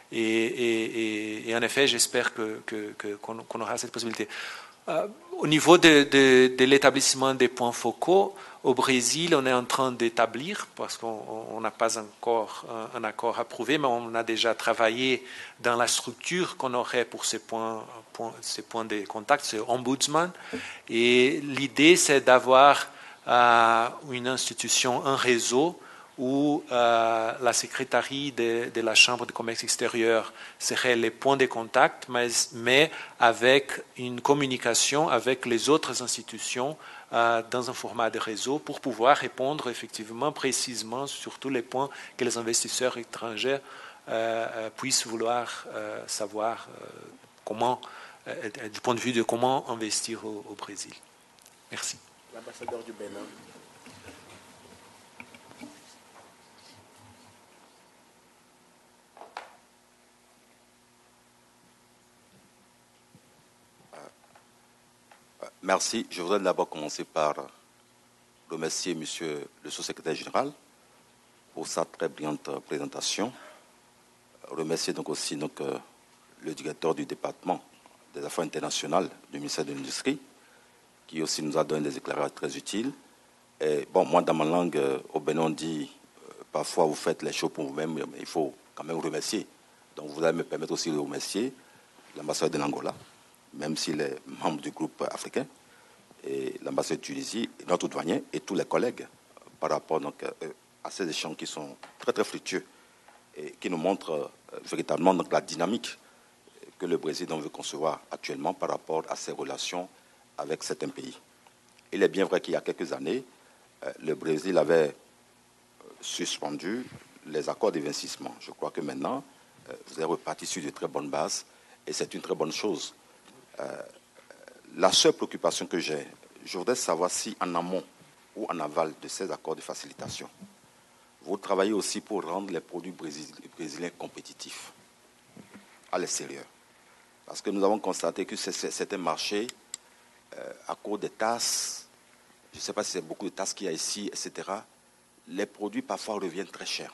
Et en effet, j'espère qu'on aura cette possibilité. Au niveau de l'établissement des points focaux, au Brésil, on est en train d'établir, parce qu'on n'a pas encore un accord approuvé, mais on a déjà travaillé dans la structure qu'on aurait pour ces points de contact, ce ombudsman. Et l'idée, c'est d'avoir une institution, un réseau, où la secrétaire de la Chambre de commerce extérieur serait les points de contact, mais avec une communication avec les autres institutions dans un format de réseau pour pouvoir répondre effectivement précisément sur tous les points que les investisseurs étrangers puissent vouloir savoir comment, du point de vue de comment investir au Brésil. Merci. L'ambassadeur du Bénin. Merci. Je voudrais d'abord commencer par remercier Monsieur le sous-secrétaire général pour sa très brillante présentation. Remercier donc aussi le directeur du département des affaires internationales du ministère de l'Industrie, qui aussi nous a donné des éclairages très utiles. Et bon, moi, dans ma langue, au Bénin, on dit parfois vous faites les choses pour vous-même, mais il faut quand même remercier. Donc, vous allez me permettre aussi de remercier l'ambassadeur de l'Angola, même s'il est membre du groupe africain, et l'ambassadeur de Tunisie, notre douanier et tous les collègues par rapport donc, à ces échanges qui sont très très fructueux et qui nous montrent véritablement donc, la dynamique que le Brésil veut concevoir actuellement par rapport à ses relations avec certains pays. Il est bien vrai qu'il y a quelques années, le Brésil avait suspendu les accords d'investissement. Je crois que maintenant, vous êtes reparti sur de très bonnes bases et c'est une très bonne chose. La seule préoccupation que j'ai, je voudrais savoir si en amont ou en aval de ces accords de facilitation, vous travaillez aussi pour rendre les produits brésiliens compétitifs à l'extérieur. Parce que nous avons constaté que certains marchés, à cause des tasses, je ne sais pas si c'est beaucoup de taxes qu'il y a ici, etc., les produits parfois reviennent très chers.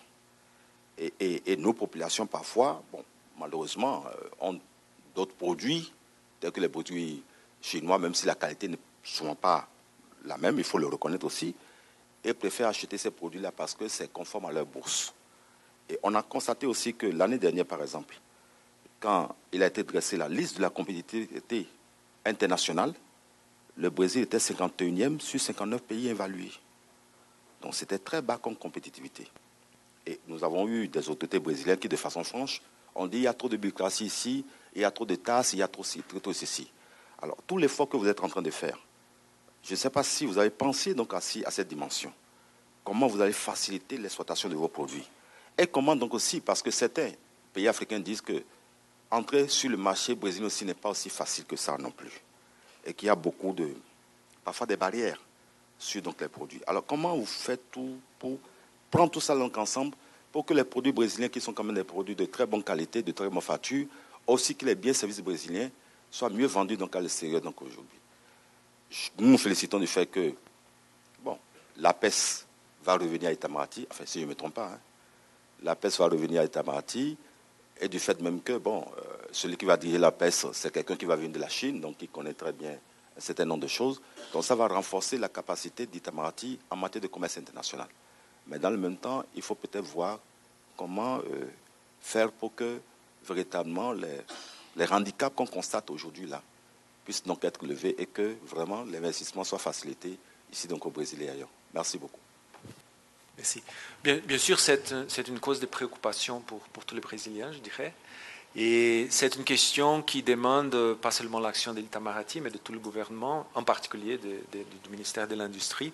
Et nos populations parfois, bon, malheureusement, ont d'autres produits, tels que les produits chinois, même si la qualité n'est souvent pas la même, il faut le reconnaître aussi, et préfèrent acheter ces produits-là parce que c'est conforme à leur bourse. Et on a constaté aussi que l'année dernière, par exemple, quand il a été dressé la liste de la compétitivité internationale, le Brésil était 51e sur 59 pays évalués. Donc c'était très bas comme compétitivité. Et nous avons eu des autorités brésiliennes qui, de façon franche, ont dit il y a trop de bureaucratie ici, il y a trop de tasses, il y a trop ceci. Alors, tout l'effort que vous êtes en train de faire, je ne sais pas si vous avez pensé donc à cette dimension. Comment vous allez faciliter l'exploitation de vos produits. Et comment donc aussi, parce que certains pays africains disent que entrer sur le marché brésilien aussi n'est pas aussi facile que ça non plus. Et qu'il y a beaucoup parfois des barrières sur donc, les produits. Alors, comment vous faites tout pour prendre tout ça donc ensemble pour que les produits brésiliens, qui sont quand même des produits de très bonne qualité, de très bonne facture, aussi que les biens services brésiliens soient mieux vendus donc, à l'extérieur aujourd'hui. Nous nous félicitons du fait que bon, la PES va revenir à Itamaraty, enfin si je ne me trompe pas, hein, la PES va revenir à Itamaraty, et du fait même que bon, celui qui va diriger la PES, c'est quelqu'un qui va venir de la Chine, donc qui connaît très bien un certain nombre de choses. Donc ça va renforcer la capacité d'Itamaraty en matière de commerce international. Mais dans le même temps, il faut peut-être voir comment faire pour que véritablement les handicaps qu'on constate aujourd'hui là puissent donc être levés et que vraiment l'investissement soit facilité ici donc au Brésil et ailleurs. Merci beaucoup. Merci. Bien sûr, c'est une cause de préoccupation pour tous les Brésiliens, je dirais. Et c'est une question qui demande pas seulement l'action de l'Itamaraty, mais de tout le gouvernement, en particulier du ministère de l'Industrie.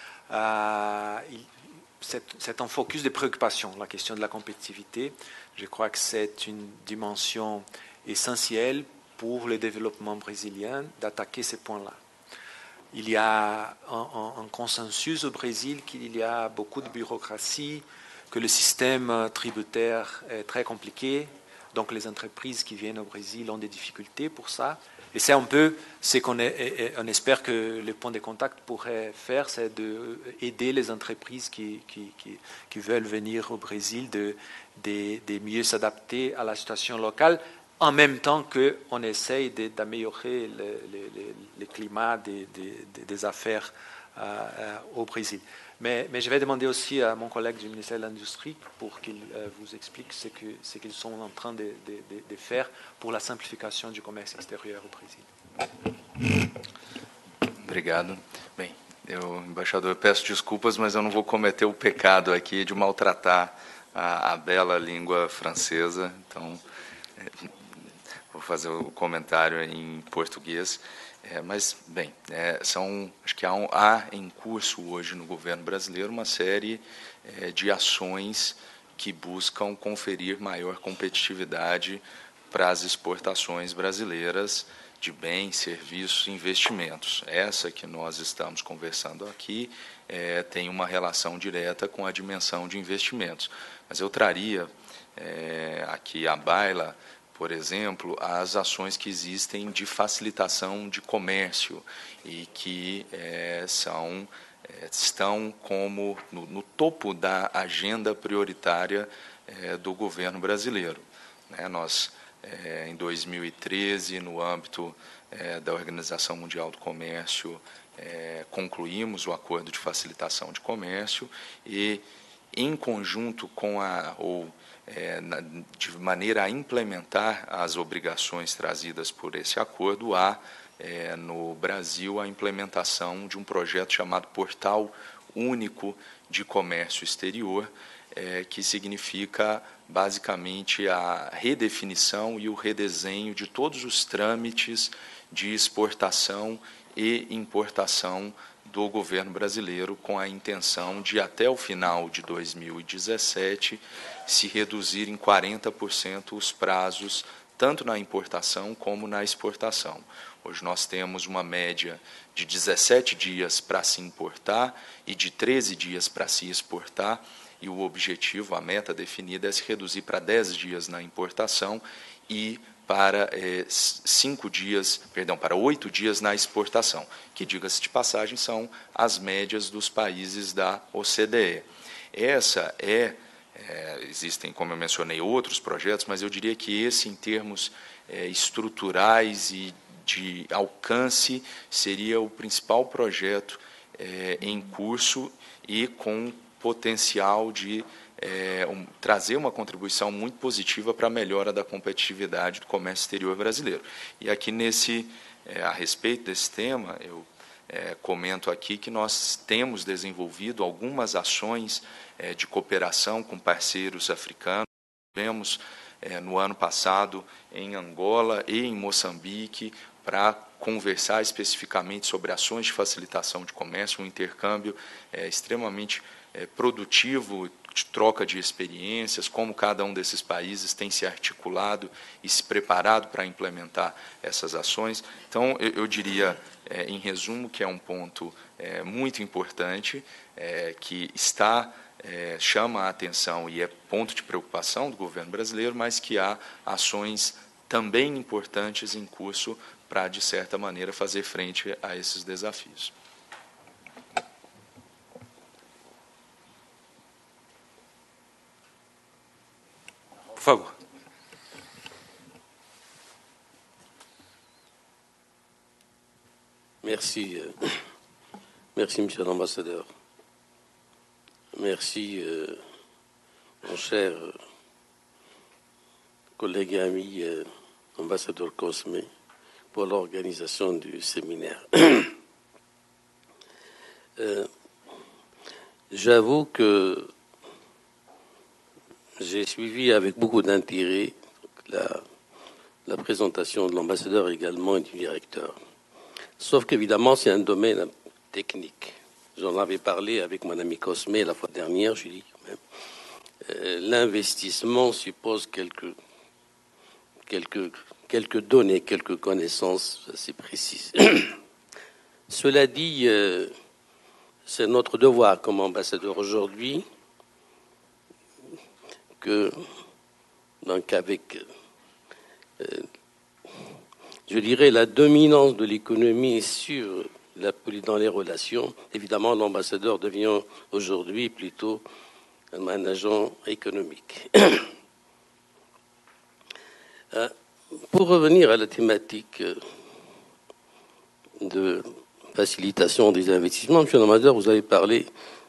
C'est un focus de préoccupation, la question de la compétitivité. Je crois que c'est une dimension essentielle pour le développement brésilien d'attaquer ces points-là. Il y a un consensus au Brésil qu'il y a beaucoup de bureaucratie, que le système tributaire est très compliqué, donc les entreprises qui viennent au Brésil ont des difficultés pour ça. Et c'est un peu ce qu'on espère que le point de contact pourrait faire, c'est d'aider les entreprises qui veulent venir au Brésil de mieux s'adapter à la situation locale, en même temps qu'on essaye d'améliorer le climat des affaires au Brésil. Mais je vais demander aussi à mon collègue du ministère de l'Industrie pour qu'il vous explique ce qu'ils sont en train de faire pour la simplificação du comércio exterior ao Brasil. Obrigado. Bem, embaixador, eu peço desculpas, mas eu não vou cometer o pecado aqui de maltratar a bela língua francesa, então vou fazer o comentário em português. Mas, bem, acho que há em curso hoje no governo brasileiro uma série de ações que buscam conferir maior competitividade para as exportações brasileiras de bens, serviços e investimentos. Essa que nós estamos conversando aqui tem uma relação direta com a dimensão de investimentos. Mas eu traria aqui à baila, por exemplo, as ações que existem de facilitação de comércio e que estão como no topo da agenda prioritária do governo brasileiro. Nós, em 2013, no âmbito da Organização Mundial do Comércio, concluímos o Acordo de Facilitação de Comércio e, em conjunto com de maneira a implementar as obrigações trazidas por esse acordo, há no Brasil a implementação de um projeto chamado Portal Único de Comércio Exterior, que significa basicamente a redefinição e o redesenho de todos os trâmites de exportação e importação do governo brasileiro, com a intenção de, até o final de 2017, se reduzir em 40% os prazos, tanto na importação como na exportação. Hoje nós temos uma média de 17 dias para se importar e de 13 dias para se exportar, e o objetivo, a meta definida é se reduzir para 10 dias na importação e para 8 dias na exportação, que, diga-se de passagem, são as médias dos países da OCDE. Existem, como eu mencionei, outros projetos, mas eu diria que esse, em termos estruturais e de alcance, seria o principal projeto em curso e com potencial de trazer uma contribuição muito positiva para a melhora da competitividade do comércio exterior brasileiro. E aqui, a respeito desse tema, eu comento aqui que nós temos desenvolvido algumas ações de cooperação com parceiros africanos. Tivemos, no ano passado, em Angola e em Moçambique, para conversar especificamente sobre ações de facilitação de comércio, um intercâmbio extremamente produtivo, de troca de experiências, como cada um desses países tem se articulado e se preparado para implementar essas ações. Então, eu diria, em resumo, que é um ponto muito importante, que chama a atenção e é ponto de preocupação do governo brasileiro, mas que há ações também importantes em curso para, de certa maneira, fazer frente a esses desafios. Por favor. Merci. Merci, Monsieur l'Ambassadeur. Merci, mon cher collègue et ami ambassadeur Cosme, pour l'organisation du séminaire. J'avoue que j'ai suivi avec beaucoup d'intérêt la présentation de l'ambassadeur également et du directeur. Sauf qu'évidemment, c'est un domaine technique. J'en avais parlé avec mon ami Cosme la fois dernière. Je lui ai dit, l'investissement suppose quelques données, quelques connaissances assez précises. Cela dit, c'est notre devoir comme ambassadeur aujourd'hui que, donc avec, je dirais, la dominance de l'économie dans les relations, évidemment, l'ambassadeur devient aujourd'hui plutôt un agent économique. Pour revenir à la thématique de facilitation des investissements, M. l'ambassadeur, vous avez parlé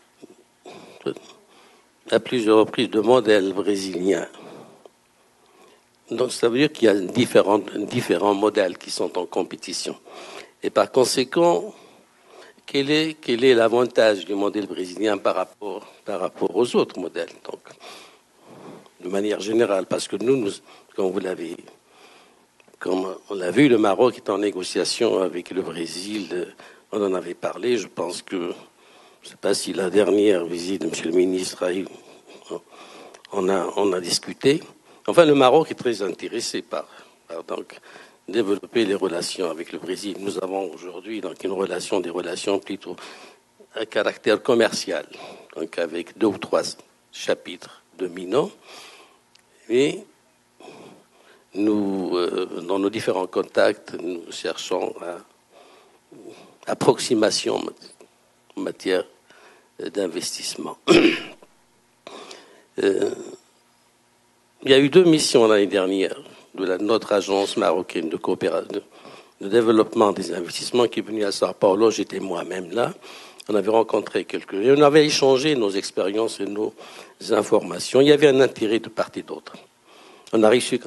à plusieurs reprises de modèle brésilien. Donc ça veut dire qu'il y a différents modèles qui sont en compétition. Et par conséquent, quel est l'avantage du modèle brésilien par rapport aux autres modèles? Donc, de manière générale, parce que nous comme on l'a vu, le Maroc est en négociation avec le Brésil. On en avait parlé. Je pense que, je ne sais pas si la dernière visite de M. le ministre a eu, on a discuté. Enfin, le Maroc est très intéressé par donc, développer les relations avec le Brésil. Nous avons aujourd'hui donc des relations plutôt à caractère commercial, donc avec 2 ou 3 chapitres dominants. Et nous, dans nos différents contacts, nous cherchons approximation en matière d'investissement. Il y a eu 2 missions l'année dernière de notre agence marocaine de coopération, de développement des investissements qui est venue à Sao Paulo. J'étais moi-même là. On avait rencontré et on avait échangé nos expériences et nos informations. Il y avait un intérêt de part et d'autre. On a réussi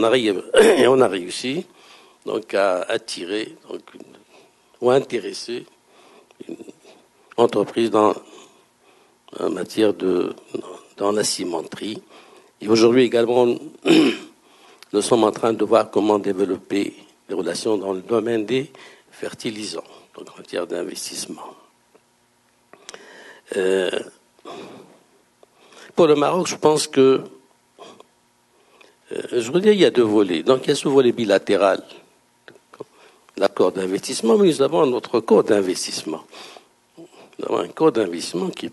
donc à attirer ou à intéresser une entreprise en matière dans la cimenterie. Et aujourd'hui également, nous sommes en train de voir comment développer les relations dans le domaine des fertilisants, donc en matière d'investissement. Pour le Maroc, je pense que, je veux dire, il y a 2 volets. Donc il y a ce volet bilatéral, l'accord d'investissement, mais nous avons notre code d'investissement. Nous avons un code d'investissement qui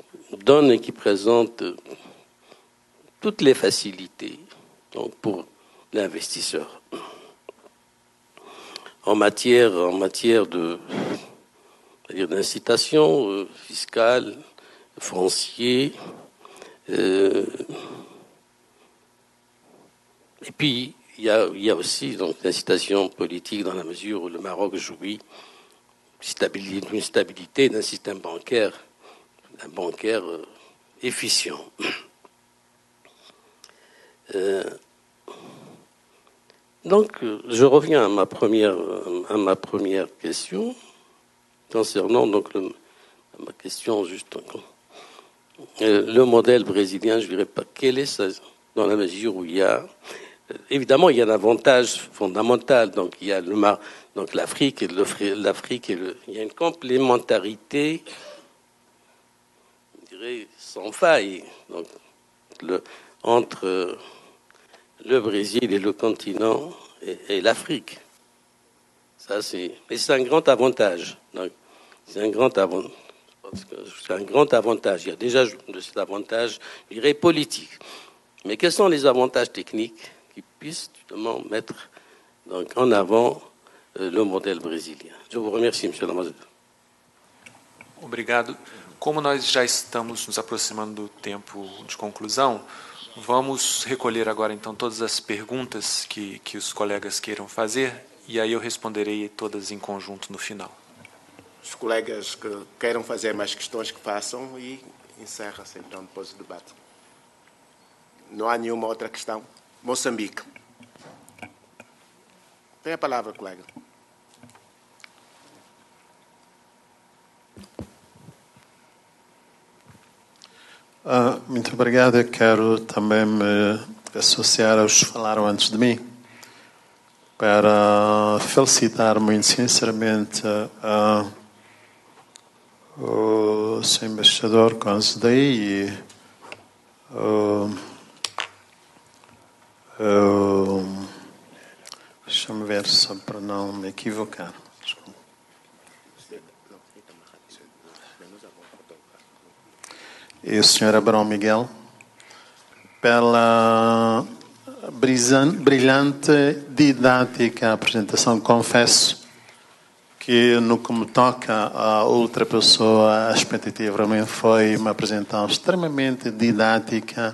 donne et qui présente toutes les facilités donc pour l'investisseur. En matière d'incitation fiscale, foncier, et puis il y a aussi donc l'incitation politique dans la mesure où le Maroc jouit d'une stabilité d'un système bancaire efficient. Donc, je reviens à ma première question concernant donc ma question juste le modèle brésilien. Je dirais pas quel est ça, dans la mesure où il y a évidemment il y a un avantage fondamental. Donc il y a donc l'Afrique il y a une complémentarité, je dirais, sans faille. Donc entre le Brésil et le continent et l'Afrique. Ça, c'est un grand avantage. C'est un grand avantage. C'est un grand avantage. Il y a déjà de cet avantage, je dirais, politique. Mais quels sont les avantages techniques qui puissent justement mettre donc, en avant le modèle brésilien? Je vous remercie, monsieur l'ambassadeur. Obrigado. Como nós já estamos nos aproximando do tempo de conclusão, vamos recolher agora, então, todas as perguntas que os colegas queiram fazer e aí eu responderei todas em conjunto no final. Os colegas que queiram fazer mais questões que façam e encerra-se, então, depois do debate. Não há nenhuma outra questão? Moçambique. Tem a palavra, colega. Muito obrigado. Eu quero também me associar aos que falaram antes de mim para felicitar muito sinceramente o Sr. Embaixador Considei e deixa-me ver só para não me equivocar. E o Sr. Abrão Miguel, pela brilhante didática apresentação. Confesso que, no que me toca, a ultrapassou a expectativa. Realmente foi uma apresentação extremamente didática,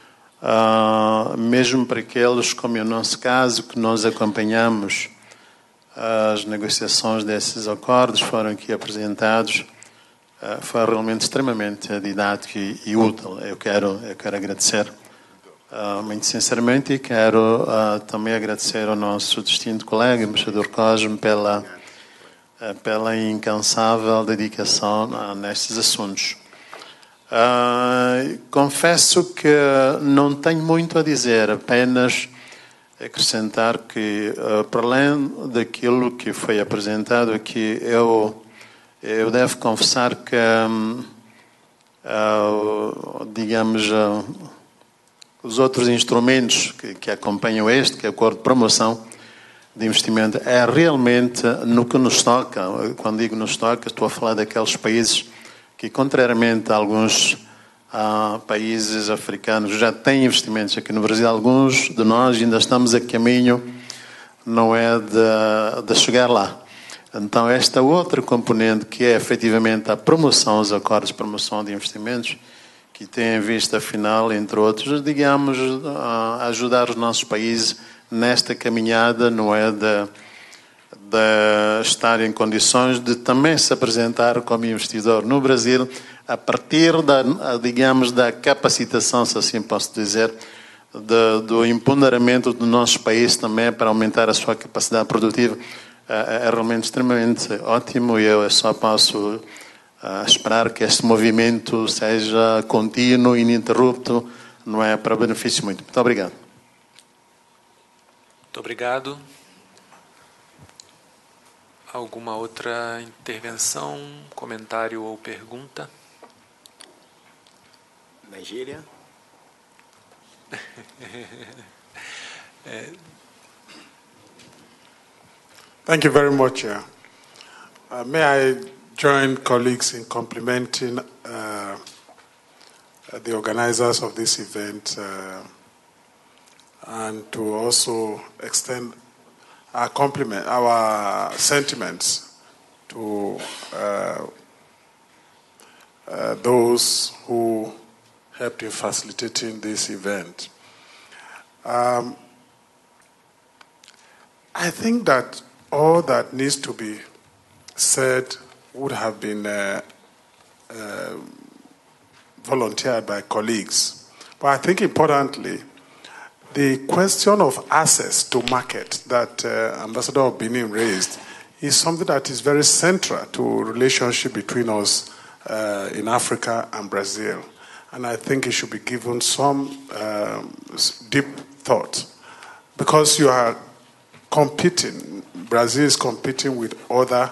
mesmo para aqueles, como é o nosso caso, que nós acompanhamos as negociações desses acordos, foram aqui apresentados. Foi realmente extremamente didático e útil. Eu quero agradecer muito sinceramente e quero também agradecer ao nosso distinto colega, embaixador Cosme, pela incansável dedicação nestes assuntos. Confesso que não tenho muito a dizer, apenas acrescentar que, para além daquilo que foi apresentado aqui, eu devo confessar que, digamos, os outros instrumentos que acompanham que é o Acordo de Promoção de Investimento, é realmente no que nos toca. Quando digo nos toca, estou a falar daqueles países que, contrariamente a alguns países africanos, já têm investimentos aqui no Brasil. Alguns de nós ainda estamos a caminho, não é de chegar lá. Então, esta outra componente, que é efetivamente a promoção, os acordos de promoção de investimentos, que tem em vista final, entre outros, digamos, ajudar os nossos países nesta caminhada, não é de estar em condições de também se apresentar como investidor no Brasil, a partir digamos, da capacitação, se assim posso dizer, do empoderamento do nosso país também para aumentar a sua capacidade produtiva. É realmente extremamente ótimo e eu só posso esperar que este movimento seja contínuo, ininterrupto, não é, para benefício muito. Muito obrigado. Muito obrigado. Alguma outra intervenção, comentário ou pergunta? Nigéria. Thank you very much. May I join colleagues in complimenting the organizers of this event and to also extend our sentiments to those who helped in facilitating this event. I think that all that needs to be said would have been volunteered by colleagues. But I think importantly, the question of access to market that Ambassador of Benin raised is something that is very central to relationship between us in Africa and Brazil. And I think it should be given some deep thought. Because you are competing, Brazil is competing with other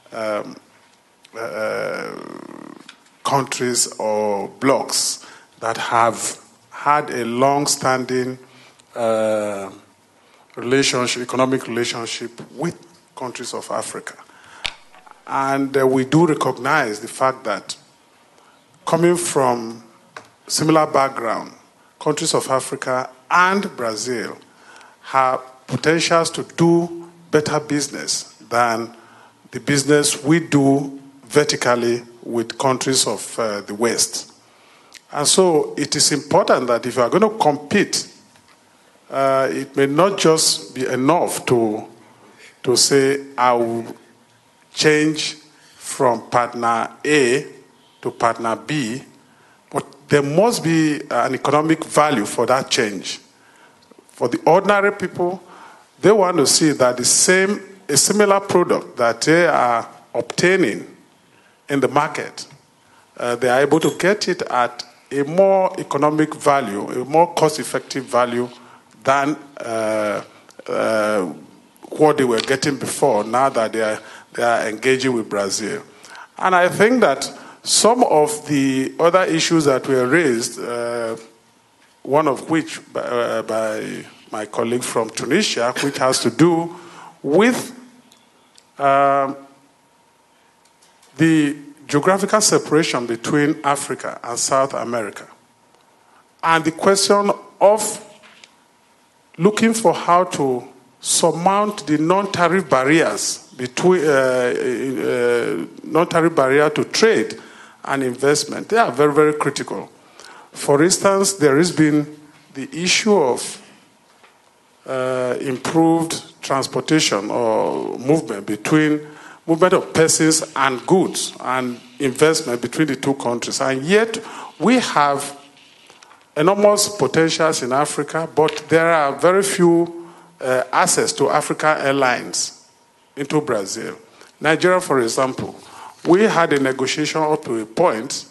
countries or blocs that have had a long-standing economic relationship with countries of Africa. And we do recognize the fact that coming from similar background, countries of Africa and Brazil have potentials to do better business than the business we do vertically with countries of the West. And so it is important that if you are going to compete, it may not just be enough to say, I will change from partner A to partner B, but there must be an economic value for that change. For the ordinary people, they want to see that a similar product that they are obtaining in the market, they are able to get it at a more economic value, a more cost-effective value than what they were getting before, now that they are engaging with Brazil. And I think that some of the other issues that were raised, one of which by my colleague from Tunisia, which has to do with the geographical separation between Africa and South America, and the question of looking for how to surmount the non-tariff barriers between non-tariff barrier to trade and investment. They are very, very critical. For instance, there has been the issue of improved transportation or movement of persons and goods and investment between the two countries. And yet we have enormous potentials in Africa, but there are very few access to African airlines into Brazil. Nigeria, for example, we had a negotiation up to a point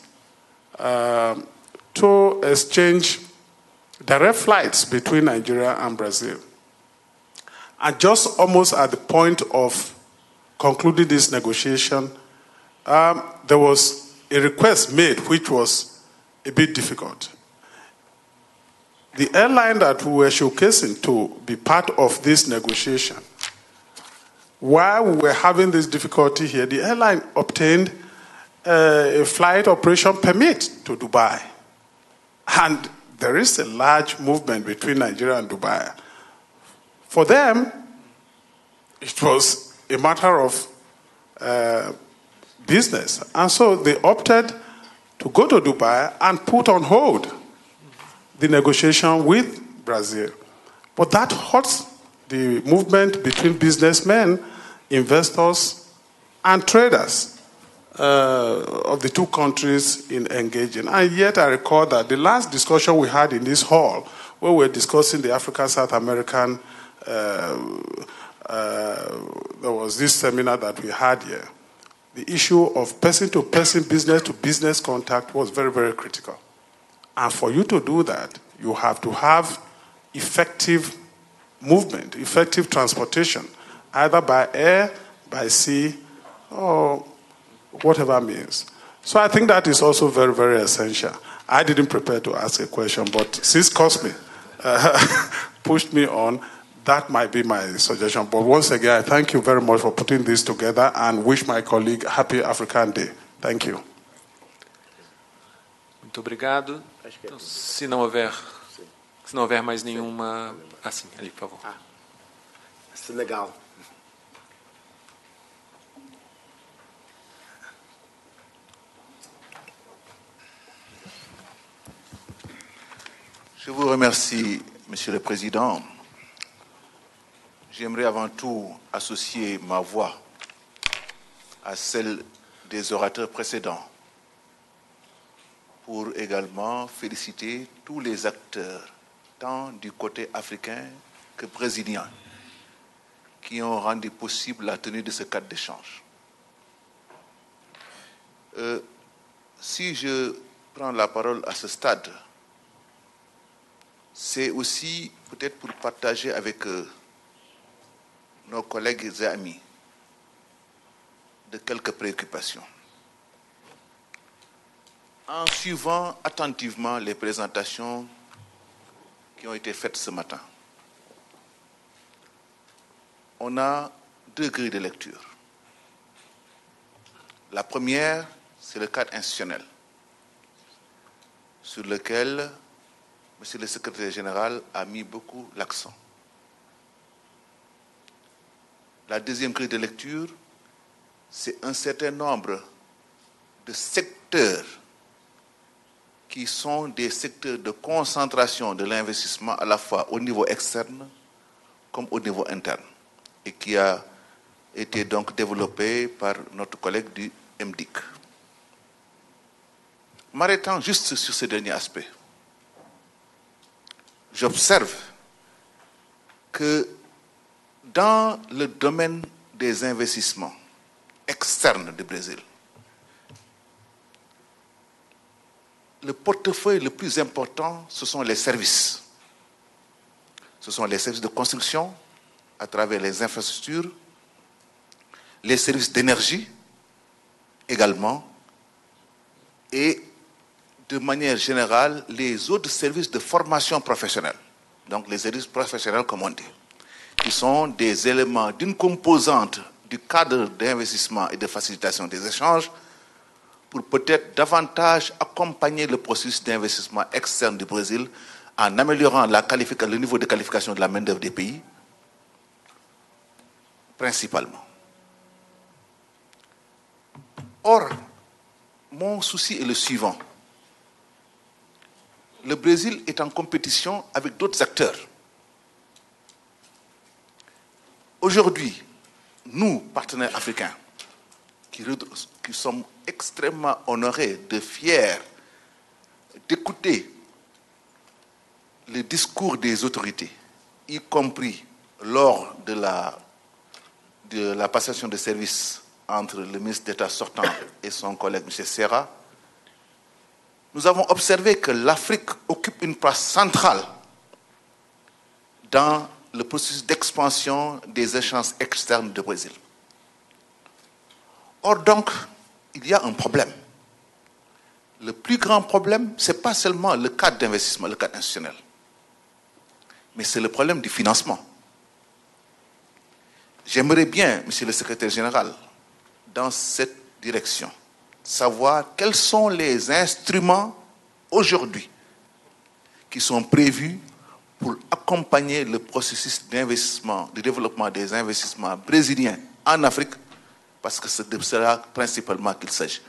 to exchange direct flights between Nigeria and Brazil. And just almost at the point of concluding this negotiation, there was a request made which was a bit difficult. The airline that we were showcasing to be part of this negotiation, while we were having this difficulty here, the airline obtained a flight operation permit to Dubai. And there is a large movement between Nigeria and Dubai. For them, it was a matter of business. And so they opted to go to Dubai and put on hold the negotiation with Brazil. But that hurts the movement between businessmen, investors, and traders of the two countries in engaging. And yet I recall that the last discussion we had in this hall, where we were discussing the African-South American, there was this seminar that we had here. The issue of person-to-person, business-to-business contact was very, very critical. And for you to do that, you have to have effective movement, effective transportation, either by air, by sea, or whatever means. So I think that is also very, very essential. I didn't prepare to ask a question, but since Cosme pushed me on, that might be my suggestion. But once again, I thank you very much for putting this together and wish my colleague happy African Day. Thank you. Muito obrigado. Então, se não houver Se não houver mais nenhuma... sim, ali, por favor. Senegal. Je vous remercie, Monsieur le Président. J'aimerais avant tout associer ma voix à celle des orateurs précédents pour également féliciter tous les acteurs, tant du côté africain que brésilien, qui ont rendu possible la tenue de ce cadre d'échange. Si je prends la parole à ce stade, c'est aussi peut-être pour partager avec nos collègues et amis de quelques préoccupations. En suivant attentivement les présentations qui ont été faites ce matin, on a deux grilles de lecture. La première, c'est le cadre institutionnel, sur lequel Monsieur le secrétaire général a mis beaucoup l'accent. La deuxième grille de lecture, c'est un certain nombre de secteurs qui sont des secteurs de concentration de l'investissement à la fois au niveau externe comme au niveau interne et qui a été donc développé par notre collègue du MDIC. M'arrêtant juste sur ce dernier aspect, j'observe que dans le domaine des investissements externes du Brésil, le portefeuille le plus important, ce sont les services. Ce sont les services de construction à travers les infrastructures, les services d'énergie également, et de manière générale, les autres services de formation professionnelle, donc les services professionnels comme on dit, qui sont des éléments d'une composante du cadre d'investissement et de facilitation des échanges pour peut-être davantage accompagner le processus d'investissement externe du Brésil en améliorant le niveau de qualification de la main-d'œuvre des pays, principalement. Or, mon souci est le suivant. Le Brésil est en compétition avec d'autres acteurs. Aujourd'hui, nous, partenaires africains, qui sommes extrêmement honorés, fiers d'écouter le discours des autorités, y compris lors de la passation de service entre le ministre d'État sortant et son collègue M. Serra, nous avons observé que l'Afrique occupe une place centrale dans le processus d'expansion des échanges externes du Brésil. Or donc, il y a un problème. Le plus grand problème, ce n'est pas seulement le cadre d'investissement, le cadre institutionnel, mais c'est le problème du financement. J'aimerais bien, Monsieur le Secrétaire général, dans cette direction, savoir quels sont les instruments aujourd'hui qui sont prévus pour accompagner le processus d'investissement, de développement des investissements brésiliens en Afrique, parce que c'est de cela principalement qu'il s'agit.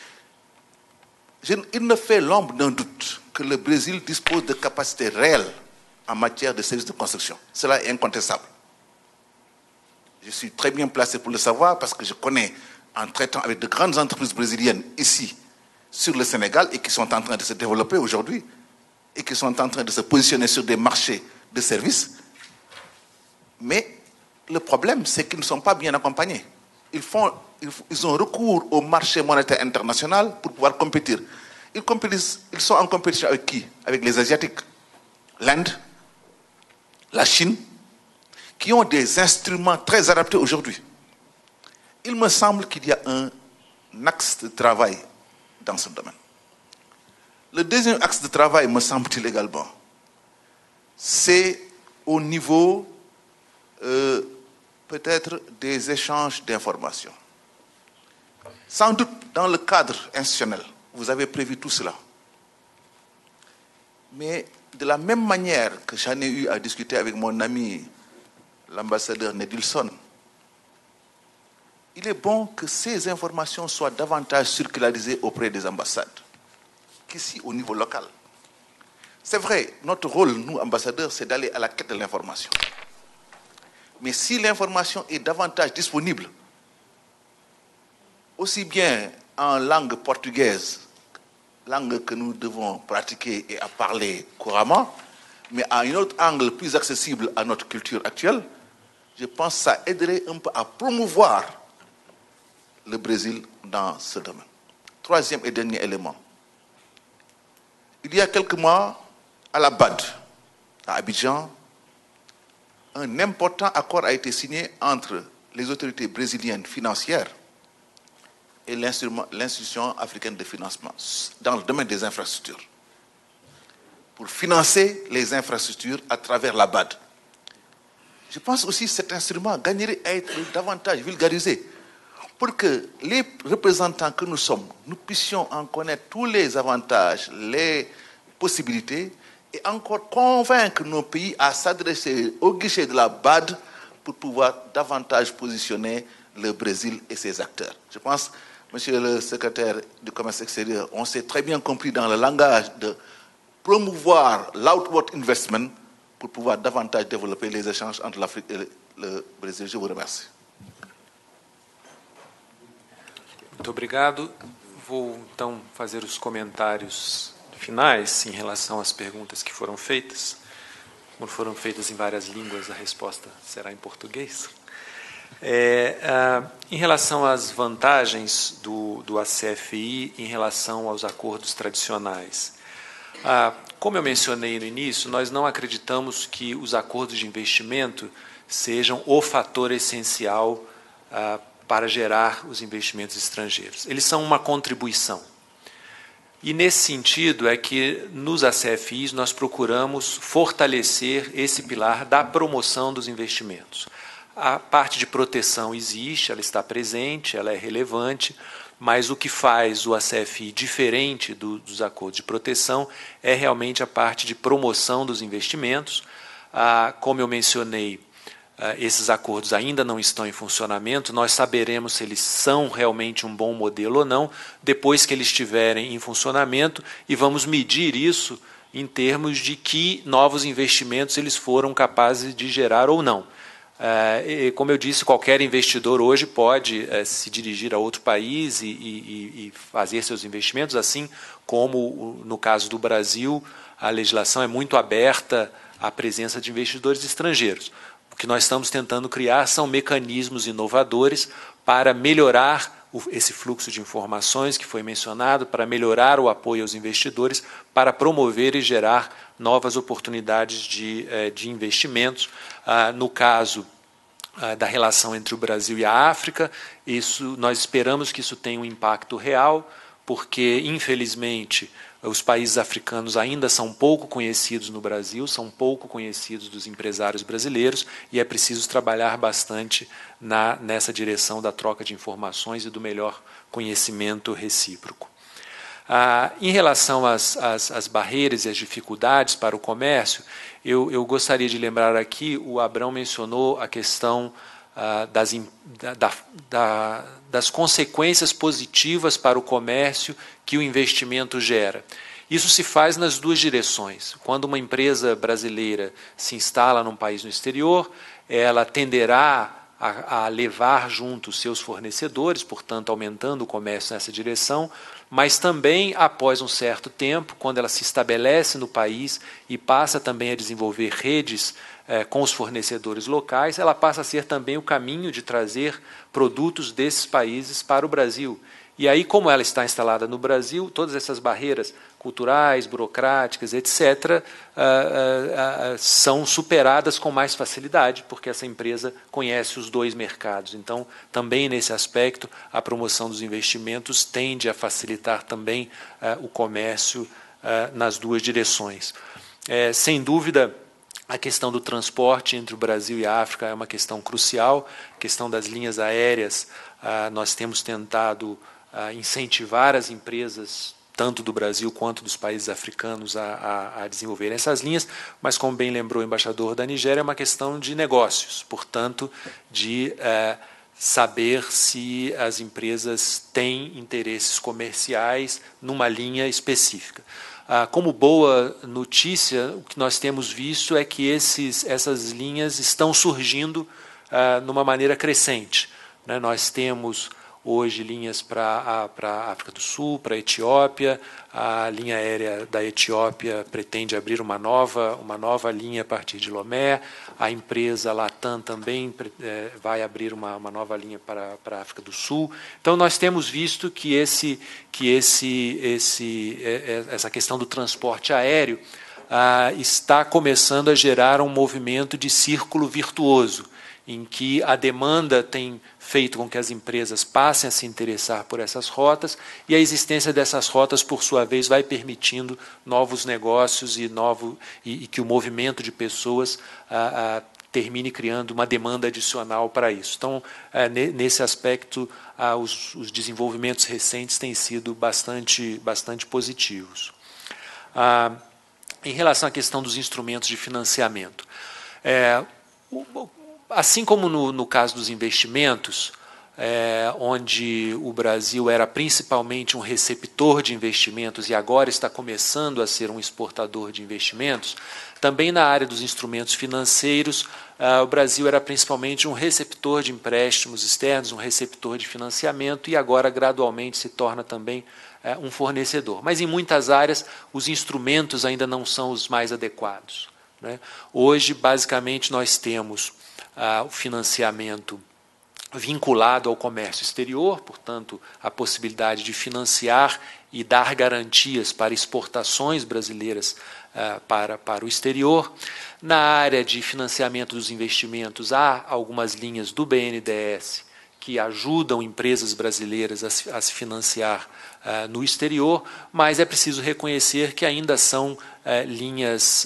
Il ne fait l'ombre d'un doute que le Brésil dispose de capacités réelles en matière de services de construction. Cela est incontestable. Je suis très bien placé pour le savoir parce que je connais, en traitant avec de grandes entreprises brésiliennes ici, sur le Sénégal, et qui sont en train de se développer aujourd'hui, et qui sont en train de se positionner sur des marchés de services. Mais le problème, c'est qu'ils ne sont pas bien accompagnés. Ils ont recours au marché monétaire international pour pouvoir compétir. Ils sont en compétition avec qui? Avec les Asiatiques, l'Inde, la Chine, qui ont des instruments très adaptés aujourd'hui. Il me semble qu'il y a un axe de travail dans ce domaine. Le deuxième axe de travail, me semble-t-il également, c'est au niveau peut-être des échanges d'informations. Sans doute, dans le cadre institutionnel, vous avez prévu tout cela. Mais de la même manière que j'en ai eu à discuter avec mon ami, l'ambassadeur Nedilson, il est bon que ces informations soient davantage circularisées auprès des ambassades qu'ici au niveau local. C'est vrai, notre rôle, nous, ambassadeurs, c'est d'aller à la quête de l'information. Mais si l'information est davantage disponible, aussi bien en langue portugaise, langue que nous devons pratiquer et à parler couramment, mais à un autre angle plus accessible à notre culture actuelle, je pense que ça aiderait un peu à promouvoir le Brésil dans ce domaine. Troisième et dernier élément. Il y a quelques mois, à la BAD, à Abidjan, un important accord a été signé entre les autorités brésiliennes financières et l'institution africaine de financement dans le domaine des infrastructures, pour financer les infrastructures à travers la BAD. Je pense aussi que cet instrument gagnerait à être davantage vulgarisé pour que les représentants que nous sommes, nous puissions en connaître tous les avantages, les possibilités, et encore convaincre nos pays à s'adresser au guichet de la BAD pour pouvoir davantage positionner le Brésil et ses acteurs. Je pense, Monsieur le secrétaire du commerce extérieur, on s'est très bien compris dans le langage de promouvoir l'outward investment pour pouvoir davantage développer les échanges entre l'Afrique et le Brésil. Je vous remercie. Muito obrigado. Vou, então, fazer os comentários finais em relação às perguntas que foram feitas. Como foram feitas em várias línguas, a resposta será em português. Em relação às vantagens do ACFI em relação aos acordos tradicionais. Como eu mencionei no início, nós não acreditamos que os acordos de investimento sejam o fator essencial para gerar os investimentos estrangeiros. Eles são uma contribuição. E, nesse sentido, é que nos ACFIs nós procuramos fortalecer esse pilar da promoção dos investimentos. A parte de proteção existe, ela está presente, ela é relevante, mas o que faz o ACFI diferente dos acordos de proteção é realmente a parte de promoção dos investimentos. Como eu mencionei, esses acordos ainda não estão em funcionamento, nós saberemos se eles são realmente um bom modelo ou não, depois que eles estiverem em funcionamento, e vamos medir isso em termos de que novos investimentos eles foram capazes de gerar ou não. Como eu disse, qualquer investidor hoje pode se dirigir a outro país e fazer seus investimentos, assim como no caso do Brasil, a legislação é muito aberta à presença de investidores estrangeiros. O que nós estamos tentando criar são mecanismos inovadores para melhorar esse fluxo de informações que foi mencionado, para melhorar o apoio aos investidores, para promover e gerar novas oportunidades de investimentos. No caso da relação entre o Brasil e a África, nós esperamos que isso tenha um impacto real, porque, infelizmente, os países africanos ainda são pouco conhecidos no Brasil, são pouco conhecidos dos empresários brasileiros, e é preciso trabalhar bastante nessa direção da troca de informações e do melhor conhecimento recíproco. Em relação às barreiras e às dificuldades para o comércio, eu gostaria de lembrar aqui, o Abrão mencionou a questão das consequências positivas para o comércio que o investimento gera. Isso se faz nas duas direções. Quando uma empresa brasileira se instala num país no exterior, ela tenderá a levar junto os seus fornecedores, portanto, aumentando o comércio nessa direção, mas também, após um certo tempo, quando ela se estabelece no país e passa também a desenvolver redes com os fornecedores locais, ela passa a ser também o caminho de trazer produtos desses países para o Brasil. E aí, como ela está instalada no Brasil, todas essas barreiras culturais, burocráticas, etc., são superadas com mais facilidade, porque essa empresa conhece os dois mercados. Então, também nesse aspecto, a promoção dos investimentos tende a facilitar também o comércio nas duas direções. Sem dúvida, a questão do transporte entre o Brasil e a África é uma questão crucial. A questão das linhas aéreas, nós temos tentado incentivar as empresas tanto do Brasil quanto dos países africanos a desenvolverem essas linhas, mas, como bem lembrou o embaixador da Nigéria, é uma questão de negócios, portanto, de saber se as empresas têm interesses comerciais numa linha específica. Como boa notícia, o que nós temos visto é que essas linhas estão surgindo numa maneira crescente. Nós temos hoje linhas para a África do Sul, para a Etiópia. A linha aérea da Etiópia pretende abrir uma nova linha a partir de Lomé. A empresa Latam também vai abrir uma nova linha para a África do Sul. Então, nós temos visto que essa questão do transporte aéreo está começando a gerar um movimento de círculo virtuoso, em que a demanda tem feito com que as empresas passem a se interessar por essas rotas, e a existência dessas rotas, por sua vez, vai permitindo novos negócios e que o movimento de pessoas termine criando uma demanda adicional para isso. Então, nesse aspecto, os desenvolvimentos recentes têm sido bastante positivos. Em relação à questão dos instrumentos de financiamento, assim como no caso dos investimentos, onde o Brasil era principalmente um receptor de investimentos e agora está começando a ser um exportador de investimentos, também na área dos instrumentos financeiros, o Brasil era principalmente um receptor de empréstimos externos, um receptor de financiamento, e agora gradualmente se torna também um fornecedor. Mas em muitas áreas os instrumentos ainda não são os mais adequados. Hoje, basicamente, nós temos o financiamento vinculado ao comércio exterior, portanto, a possibilidade de financiar e dar garantias para exportações brasileiras para o exterior. Na área de financiamento dos investimentos, há algumas linhas do BNDES que ajudam empresas brasileiras a se financiar no exterior, mas é preciso reconhecer que ainda são linhas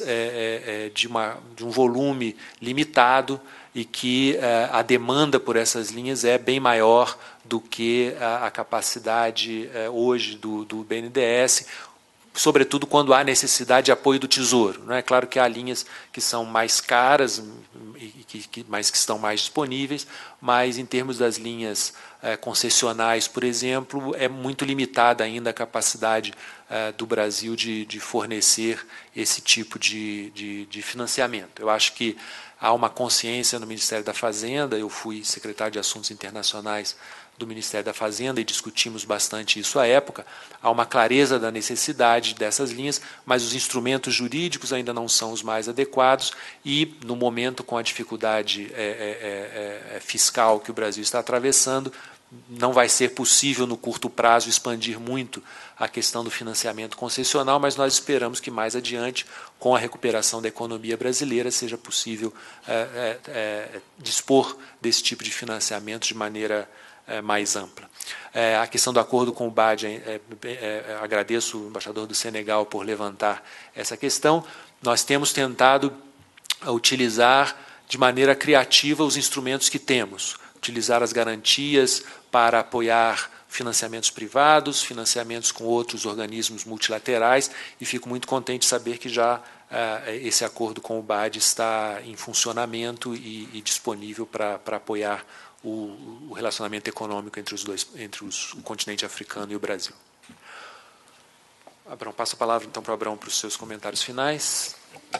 de um volume limitado, e que a demanda por essas linhas é bem maior do que a capacidade hoje do BNDES, sobretudo quando há necessidade de apoio do Tesouro. É claro que há linhas que são mais caras, mas que estão mais disponíveis, mas em termos das linhas concessionais, por exemplo, é muito limitada ainda a capacidade do Brasil de fornecer esse tipo de financiamento. Eu acho que há uma consciência no Ministério da Fazenda. Eu fui secretário de Assuntos Internacionais do Ministério da Fazenda e discutimos bastante isso à época. Há uma clareza da necessidade dessas linhas, mas os instrumentos jurídicos ainda não são os mais adequados e, no momento, com a dificuldade fiscal que o Brasil está atravessando, não vai ser possível, no curto prazo, expandir muito a questão do financiamento concessional, mas nós esperamos que mais adiante, com a recuperação da economia brasileira, seja possível dispor desse tipo de financiamento de maneira mais ampla. A questão do acordo com o BAD, agradeço o embaixador do Senegal por levantar essa questão. Nós temos tentado utilizar de maneira criativa os instrumentos que temos, utilizar as garantias para apoiar financiamentos privados, financiamentos com outros organismos multilaterais, e fico muito contente de saber que já esse acordo com o BAD está em funcionamento e disponível para apoiar o relacionamento econômico entre o continente africano e o Brasil. Abrão, passo a palavra então para o Abrão para os seus comentários finais.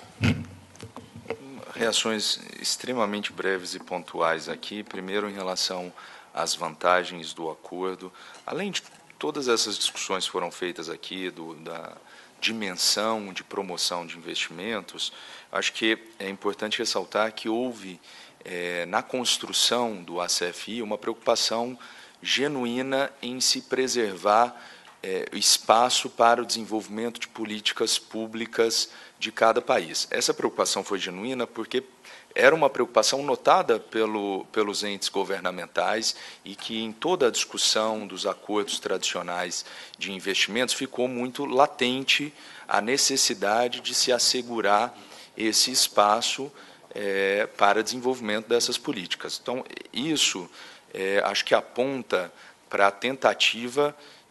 Reações extremamente breves e pontuais aqui. Primeiro, em relação às vantagens do acordo. Além de todas essas discussões que foram feitas aqui, da dimensão de promoção de investimentos, acho que é importante ressaltar que houve, na construção do ACFI, uma preocupação genuína em se preservar espaço para o desenvolvimento de políticas públicas de cada país. Essa preocupação foi genuína porque era uma preocupação notada pelos entes governamentais e que, em toda a discussão dos acordos tradicionais de investimentos, ficou muito latente a necessidade de se assegurar esse espaço para desenvolvimento dessas políticas. Então, isso acho que aponta para a tentativa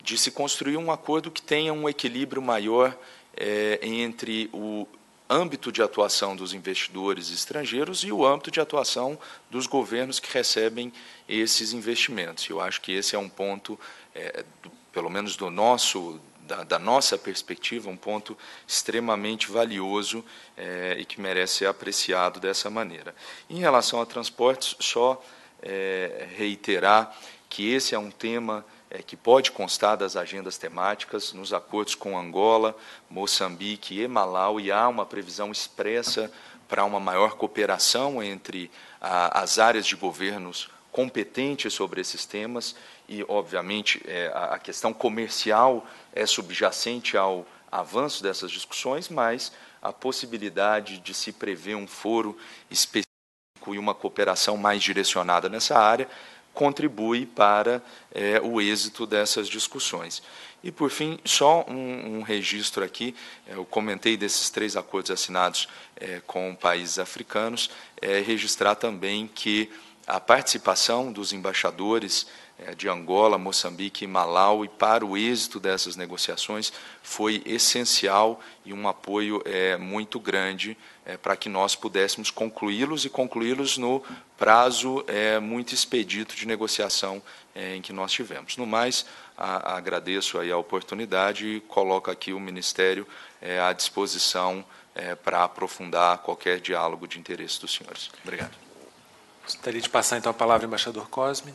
de se construir um acordo que tenha um equilíbrio maior entre o âmbito de atuação dos investidores estrangeiros e o âmbito de atuação dos governos que recebem esses investimentos. Eu acho que esse é um ponto, pelo menos da nossa perspectiva, um ponto extremamente valioso e que merece ser apreciado dessa maneira. Em relação a transportes, só reiterar que esse é um tema que pode constar das agendas temáticas. Nos acordos com Angola, Moçambique e Malawi, há uma previsão expressa para uma maior cooperação entre as áreas de governos competentes sobre esses temas e, obviamente, a questão comercial é subjacente ao avanço dessas discussões, mas a possibilidade de se prever um foro específico e uma cooperação mais direcionada nessa área contribui para o êxito dessas discussões. E, por fim, só um registro aqui, eu comentei desses 3 acordos assinados com países africanos, registrar também que a participação dos embaixadores de Angola, Moçambique e Malawi para o êxito dessas negociações foi essencial e um apoio muito grande para que nós pudéssemos concluí-los no prazo muito expedito de negociação em que nós tivemos. No mais, agradeço aí a oportunidade e coloco aqui o Ministério à disposição para aprofundar qualquer diálogo de interesse dos senhores. Obrigado. Gostaria de passar, então, a palavra ao embaixador Cosme.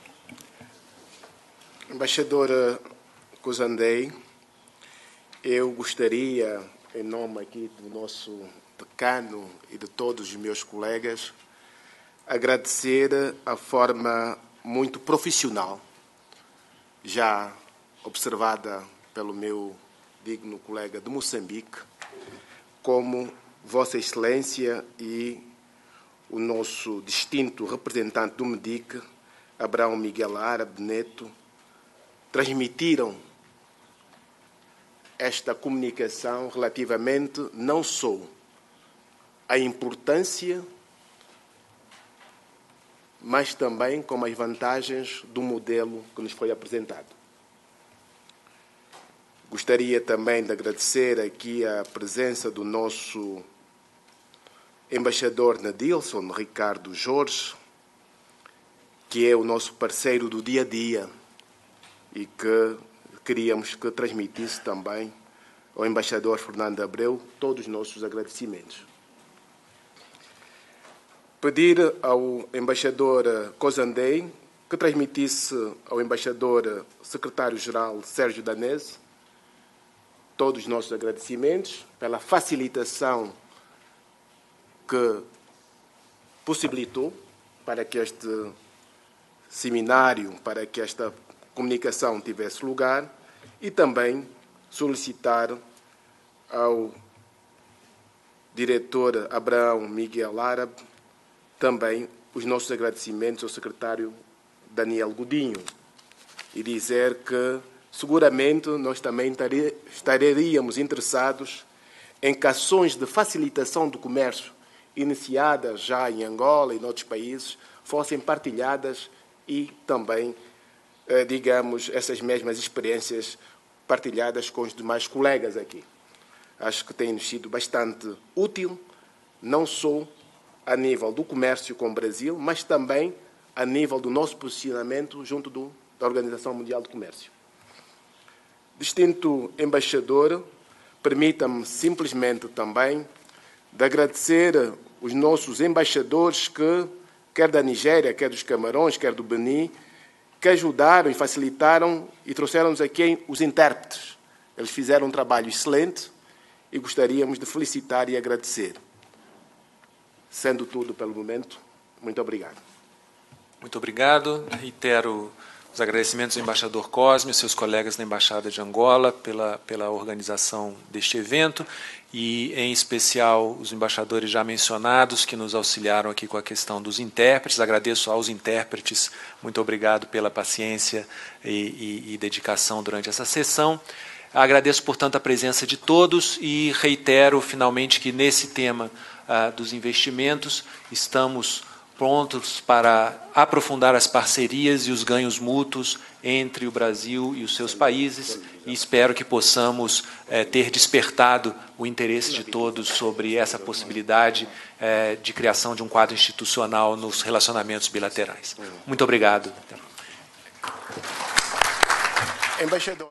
Embaixadora Cozandei, eu gostaria, em nome aqui do nosso decano e de todos os meus colegas, agradecer a forma muito profissional, já observada pelo meu digno colega de Moçambique, como Vossa Excelência e o nosso distinto representante do MEDIC, Abraão Miguel Árabe Neto, transmitiram esta comunicação relativamente não só à importância, mas também com as vantagens do modelo que nos foi apresentado. Gostaria também de agradecer aqui a presença do nosso embaixador Nadilson Ricardo Jorge, que é o nosso parceiro do dia a dia e que queríamos que transmitisse também ao embaixador Fernando Abreu todos os nossos agradecimentos. Pedir ao embaixador Cozandei que transmitisse ao embaixador secretário-geral Sérgio Danese todos os nossos agradecimentos pela facilitação que possibilitou para que este seminário, para que esta comunicação tivesse lugar, e também solicitar ao diretor Abraão Miguel Árabe também os nossos agradecimentos ao secretário Daniel Godinho e dizer que seguramente nós também estaríamos interessados em que ações de facilitação do comércio iniciadas já em Angola e em outros países fossem partilhadas e também, digamos, essas mesmas experiências partilhadas com os demais colegas aqui. Acho que tem sido bastante útil, não só a nível do comércio com o Brasil, mas também a nível do nosso posicionamento junto da Organização Mundial do Comércio. Distinto embaixador, permita-me simplesmente também de agradecer os nossos embaixadores que, quer da Nigéria, quer dos Camarões, quer do Benin, que ajudaram e facilitaram e trouxeram-nos aqui os intérpretes. Eles fizeram um trabalho excelente e gostaríamos de felicitar e agradecer. Sendo tudo pelo momento, muito obrigado. Muito obrigado. Reitero os agradecimentos ao embaixador Cosme e seus colegas da Embaixada de Angola pela organização deste evento e, em especial, os embaixadores já mencionados que nos auxiliaram aqui com a questão dos intérpretes. Agradeço aos intérpretes, muito obrigado pela paciência e dedicação durante essa sessão. Agradeço, portanto, a presença de todos e reitero, finalmente, que nesse tema dos investimentos estamos prontos para aprofundar as parcerias e os ganhos mútuos entre o Brasil e os seus países, e espero que possamos ter despertado o interesse de todos sobre essa possibilidade de criação de um quadro institucional nos relacionamentos bilaterais. Muito obrigado. Embaixador.